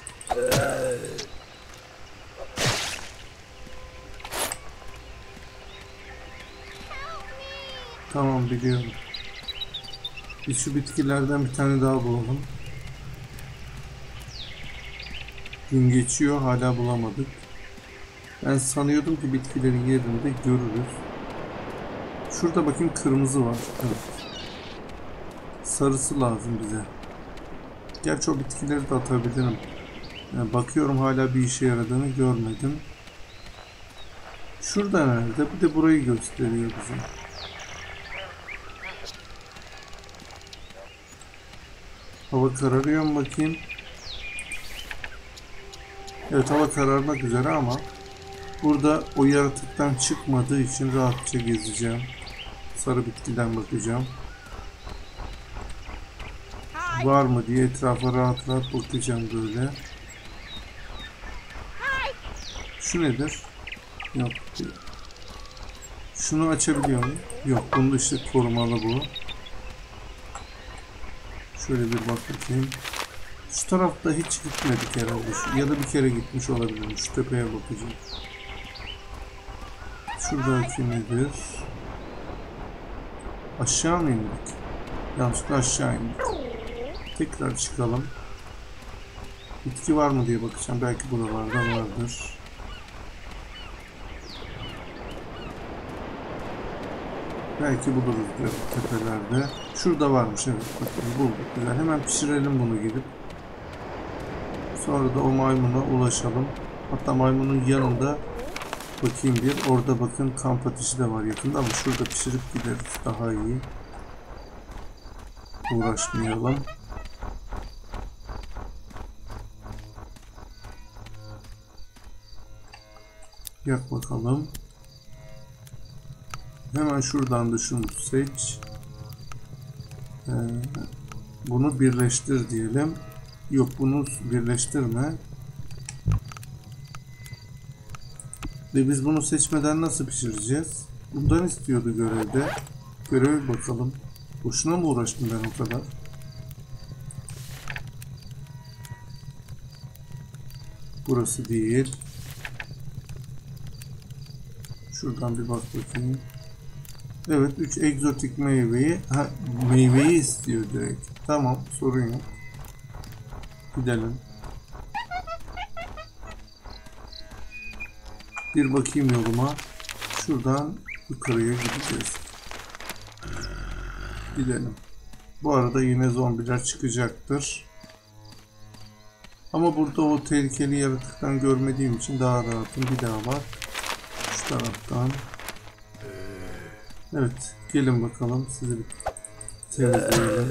Tamam, biliyorum. Biz şu bitkilerden bir tane daha bulalım. Gün geçiyor, hala bulamadık. Ben sanıyordum ki bitkilerin yerinde görürüz. Şurada bakayım, kırmızı var. Evet. Sarısı lazım bize. Gerçi o bitkileri de atabilirim. Yani bakıyorum, hala bir işe yaradığını görmedim. Şurada nerede? Bir de burayı gösteriyor bize. Hava kararıyor mu bakayım? Evet, hava kararmak üzere ama burada o yaratıktan çıkmadığı için rahatça gezeceğim. Sarı bitkiden bakacağım. Var mı diye etrafa rahat rahat bakacağım böyle. Şu nedir? Yok. Şunu açabiliyor muyum? Yok. Bunda işte korumalı bu. Şöyle bir bak bakayım. Şu tarafta hiç gitmedik herhalde. Şu, ya da bir kere gitmiş olabilirim. Şu tepeye bakacağım. Şuradaki nedir? Aşağı mı indik? Yanlışlıkla aşağı indik. Tekrar çıkalım. Bitki var mı diye bakacağım. Belki buralarda vardır. Belki buluruz diyor tepelerde. Şurada varmış, evet. Bakın bulduk. Güzel. Hemen pişirelim bunu gidip. Sonra da o maymuna ulaşalım. Hatta maymunun yanında bakayım bir. Orada bakın kamp ateşi de var yakında ama şurada pişirip gideriz. Daha iyi. Uğraşmayalım. Yak bakalım. Hemen şuradan da şunu seç. Ee, bunu birleştir diyelim. Yok, bunu birleştirme. Ve biz bunu seçmeden nasıl pişireceğiz? Bundan istiyordu görevde. Göreve bakalım. Boşuna mı uğraştım ben o kadar? Burası değil. Şuradan bir bak bakayım. Evet, üç egzotik meyveyi, ha, meyveyi istiyor direkt. Tamam, sorun yok. Gidelim. Bir bakayım yoluma. Şuradan yukarıya gideceğiz. Gidelim. Bu arada yine zombiler çıkacaktır. Ama burada o tehlikeli yaratıktan görmediğim için daha rahatım. Bir daha bak. Şu taraftan. Evet. Gelin bakalım. Sizi bir temizleyelim.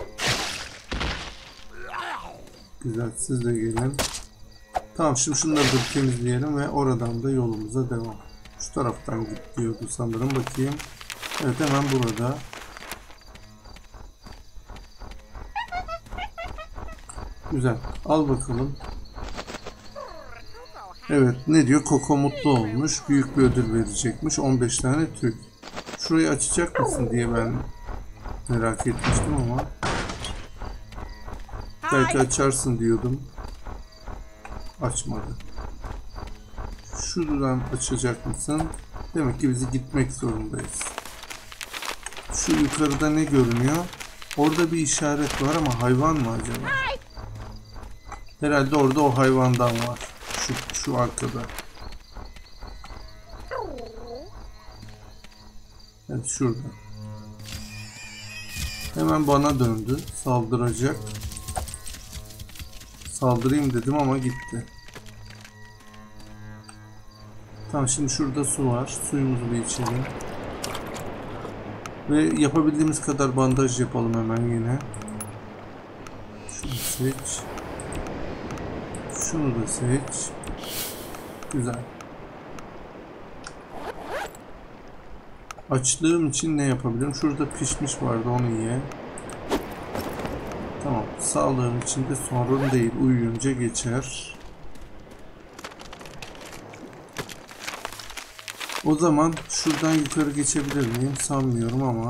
Güzel. Siz de gelin. Tamam, şimdi şunları da bir temizleyelim ve oradan da yolumuza devam. Şu taraftan git diyordu sanırım. Bakayım. Evet, hemen burada. Güzel. Al bakalım. Evet, ne diyor? Koko mutlu olmuş. Büyük bir ödül verecekmiş. on beş tane tüy. Şurayı açacak mısın diye ben merak etmiştim ama belki açarsın diyordum. Açmadı. Şuradan açacak mısın? Demek ki bizi gitmek zorundayız. Şu yukarıda ne görünüyor? Orada bir işaret var ama hayvan mı acaba? Herhalde orada o hayvandan var. Şu, şu arkada. Evet, şurada. Hemen bana döndü. Saldıracak. Saldırayım dedim ama gitti. Tamam, şimdi şurada su var. Suyumuzu bir içelim. Ve yapabildiğimiz kadar bandaj yapalım hemen yine. Şunu seç. Şunu da seç. Güzel. Açlığım için ne yapabilirim? Şurada pişmiş vardı, onu ye. Tamam. Sağlığım için de sorun değil. Uyuyunca geçer. O zaman şuradan yukarı geçebilir miyim? Sanmıyorum ama.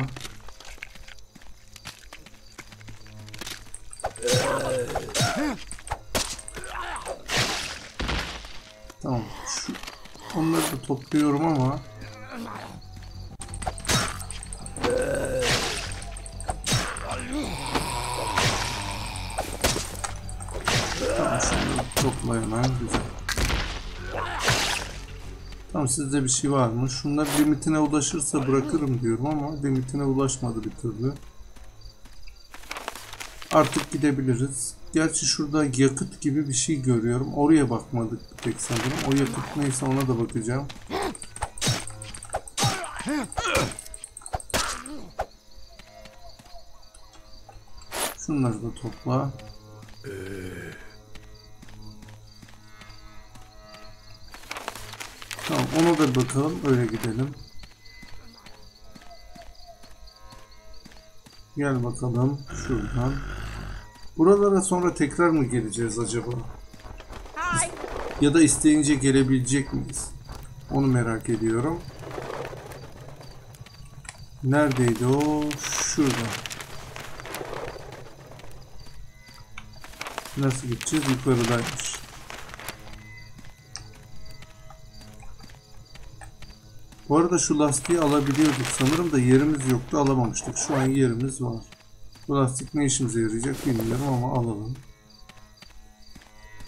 Tamam. Şu, onları da topluyorum ama. Tamam, şunu topla hemen. Güzel. Tamam, sizde bir şey var mı? Şunlar limitine ulaşırsa bırakırım diyorum ama limitine ulaşmadı bir türlü. Artık gidebiliriz. Gerçi şurada yakıt gibi bir şey görüyorum. Oraya bakmadık bir tek sanırım. O yakıt neyse ona da bakacağım. Şunları da topla. Tamam, ona da bakalım, öyle gidelim. Gel bakalım şuradan. Buralara sonra tekrar mı geleceğiz acaba? Ya da isteyince gelebilecek miyiz? Onu merak ediyorum. Neredeydi o? Şurada. Nasıl gideceğiz? Yukarıdaymış. Bu arada şu lastiği alabiliyorduk sanırım da yerimiz yoktu, alamamıştık. Şu an yerimiz var. Bu lastik ne işimize yarayacak bilmiyorum ama alalım.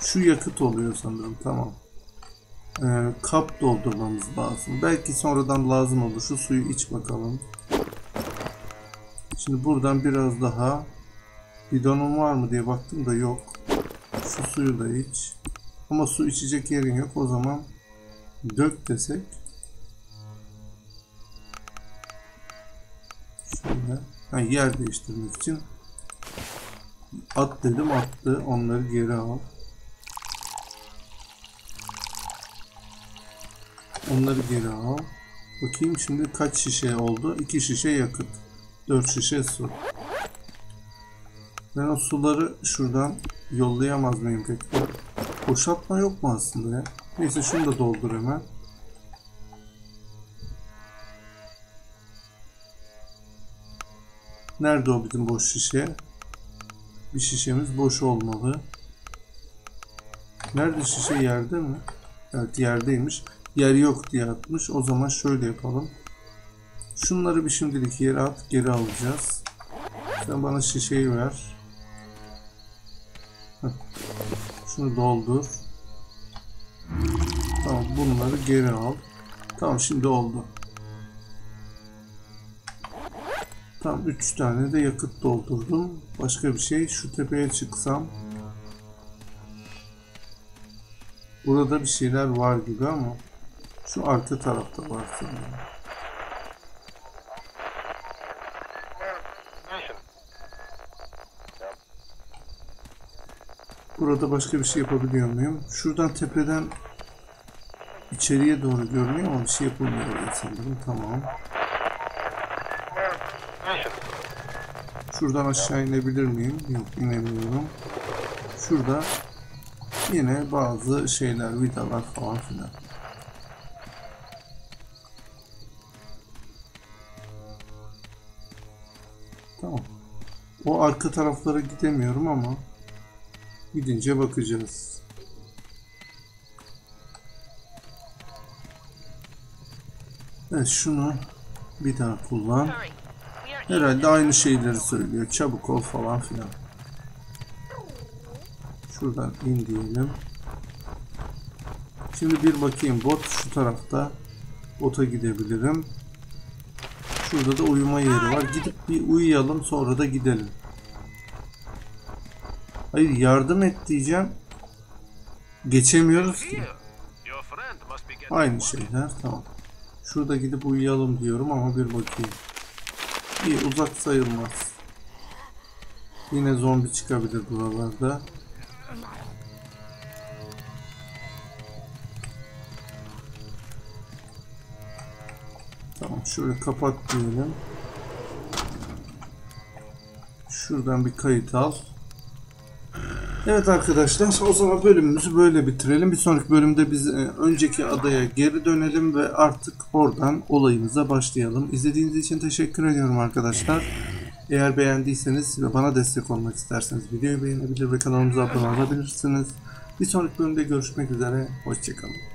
Şu yakıt oluyor sanırım. Tamam. Ee, kap doldurmamız lazım. Belki sonradan lazım olur. Şu suyu iç bakalım. Şimdi buradan biraz daha, bidonum var mı diye baktım da yok. Şu suyu da iç. Ama su içecek yerin yok. O zaman dök desek. Şöyle. Ha, yer değiştirmek için. At dedim, attı. Onları geri al. Onları geri al. Bakayım şimdi kaç şişe oldu? iki şişe yakıt. dört şişe su. Ben o suları şuradan yollayamaz mıyım peki? Boşaltma yok mu aslında ya? Neyse şunu da doldur hemen. Nerede o bizim boş şişe? Bir şişemiz boş olmalı. Nerede şişe, yerde mi? Evet, yerdeymiş. Yer yok diye atmış. O zaman şöyle yapalım. Şunları bir şimdilik yere at. Geri alacağız. Sen bana şişeyi ver. Heh. Şunu doldur. Tamam, bunları geri al. Tamam, şimdi oldu. Tamam, üç tane de yakıt doldurdum. Başka bir şey. Şu tepeye çıksam. Burada bir şeyler var gibi ama şu arka tarafta var sanırım. Burada başka bir şey yapabiliyor muyum? Şuradan tepeden içeriye doğru görünüyor ama bir şey yapılmıyor sanırım. Tamam. Şuradan aşağı inebilir miyim? Yok, inemiyorum. Şurada yine bazı şeyler, vidalar falan filan. Tamam. O arka taraflara gidemiyorum ama gidince bakacağız. Evet, şunu bir daha kullan. Herhalde aynı şeyleri söylüyor. Çabuk ol falan filan. Şuradan in diyelim. Şimdi bir bakayım. Bot şu tarafta. Bota gidebilirim. Şurada da uyuma yeri var. Gidip bir uyuyalım, sonra da gidelim. Hayır, yardım et diyeceğim. Geçemiyoruz ki. Aynı şeyler. Tamam. Şurada gidip uyuyalım diyorum ama bir bakayım. İyi, uzak sayılmaz. Yine zombi çıkabilir buralarda. Tamam, şöyle kapat diyelim. Şuradan bir kayıt al. Evet arkadaşlar, o zaman bölümümüzü böyle bitirelim. Bir sonraki bölümde biz önceki adaya geri dönelim ve artık oradan olayımıza başlayalım. İzlediğiniz için teşekkür ediyorum arkadaşlar. Eğer beğendiyseniz ve bana destek olmak isterseniz videoyu beğenebilir ve kanalımıza abone olabilirsiniz. Bir sonraki bölümde görüşmek üzere. Hoşçakalın.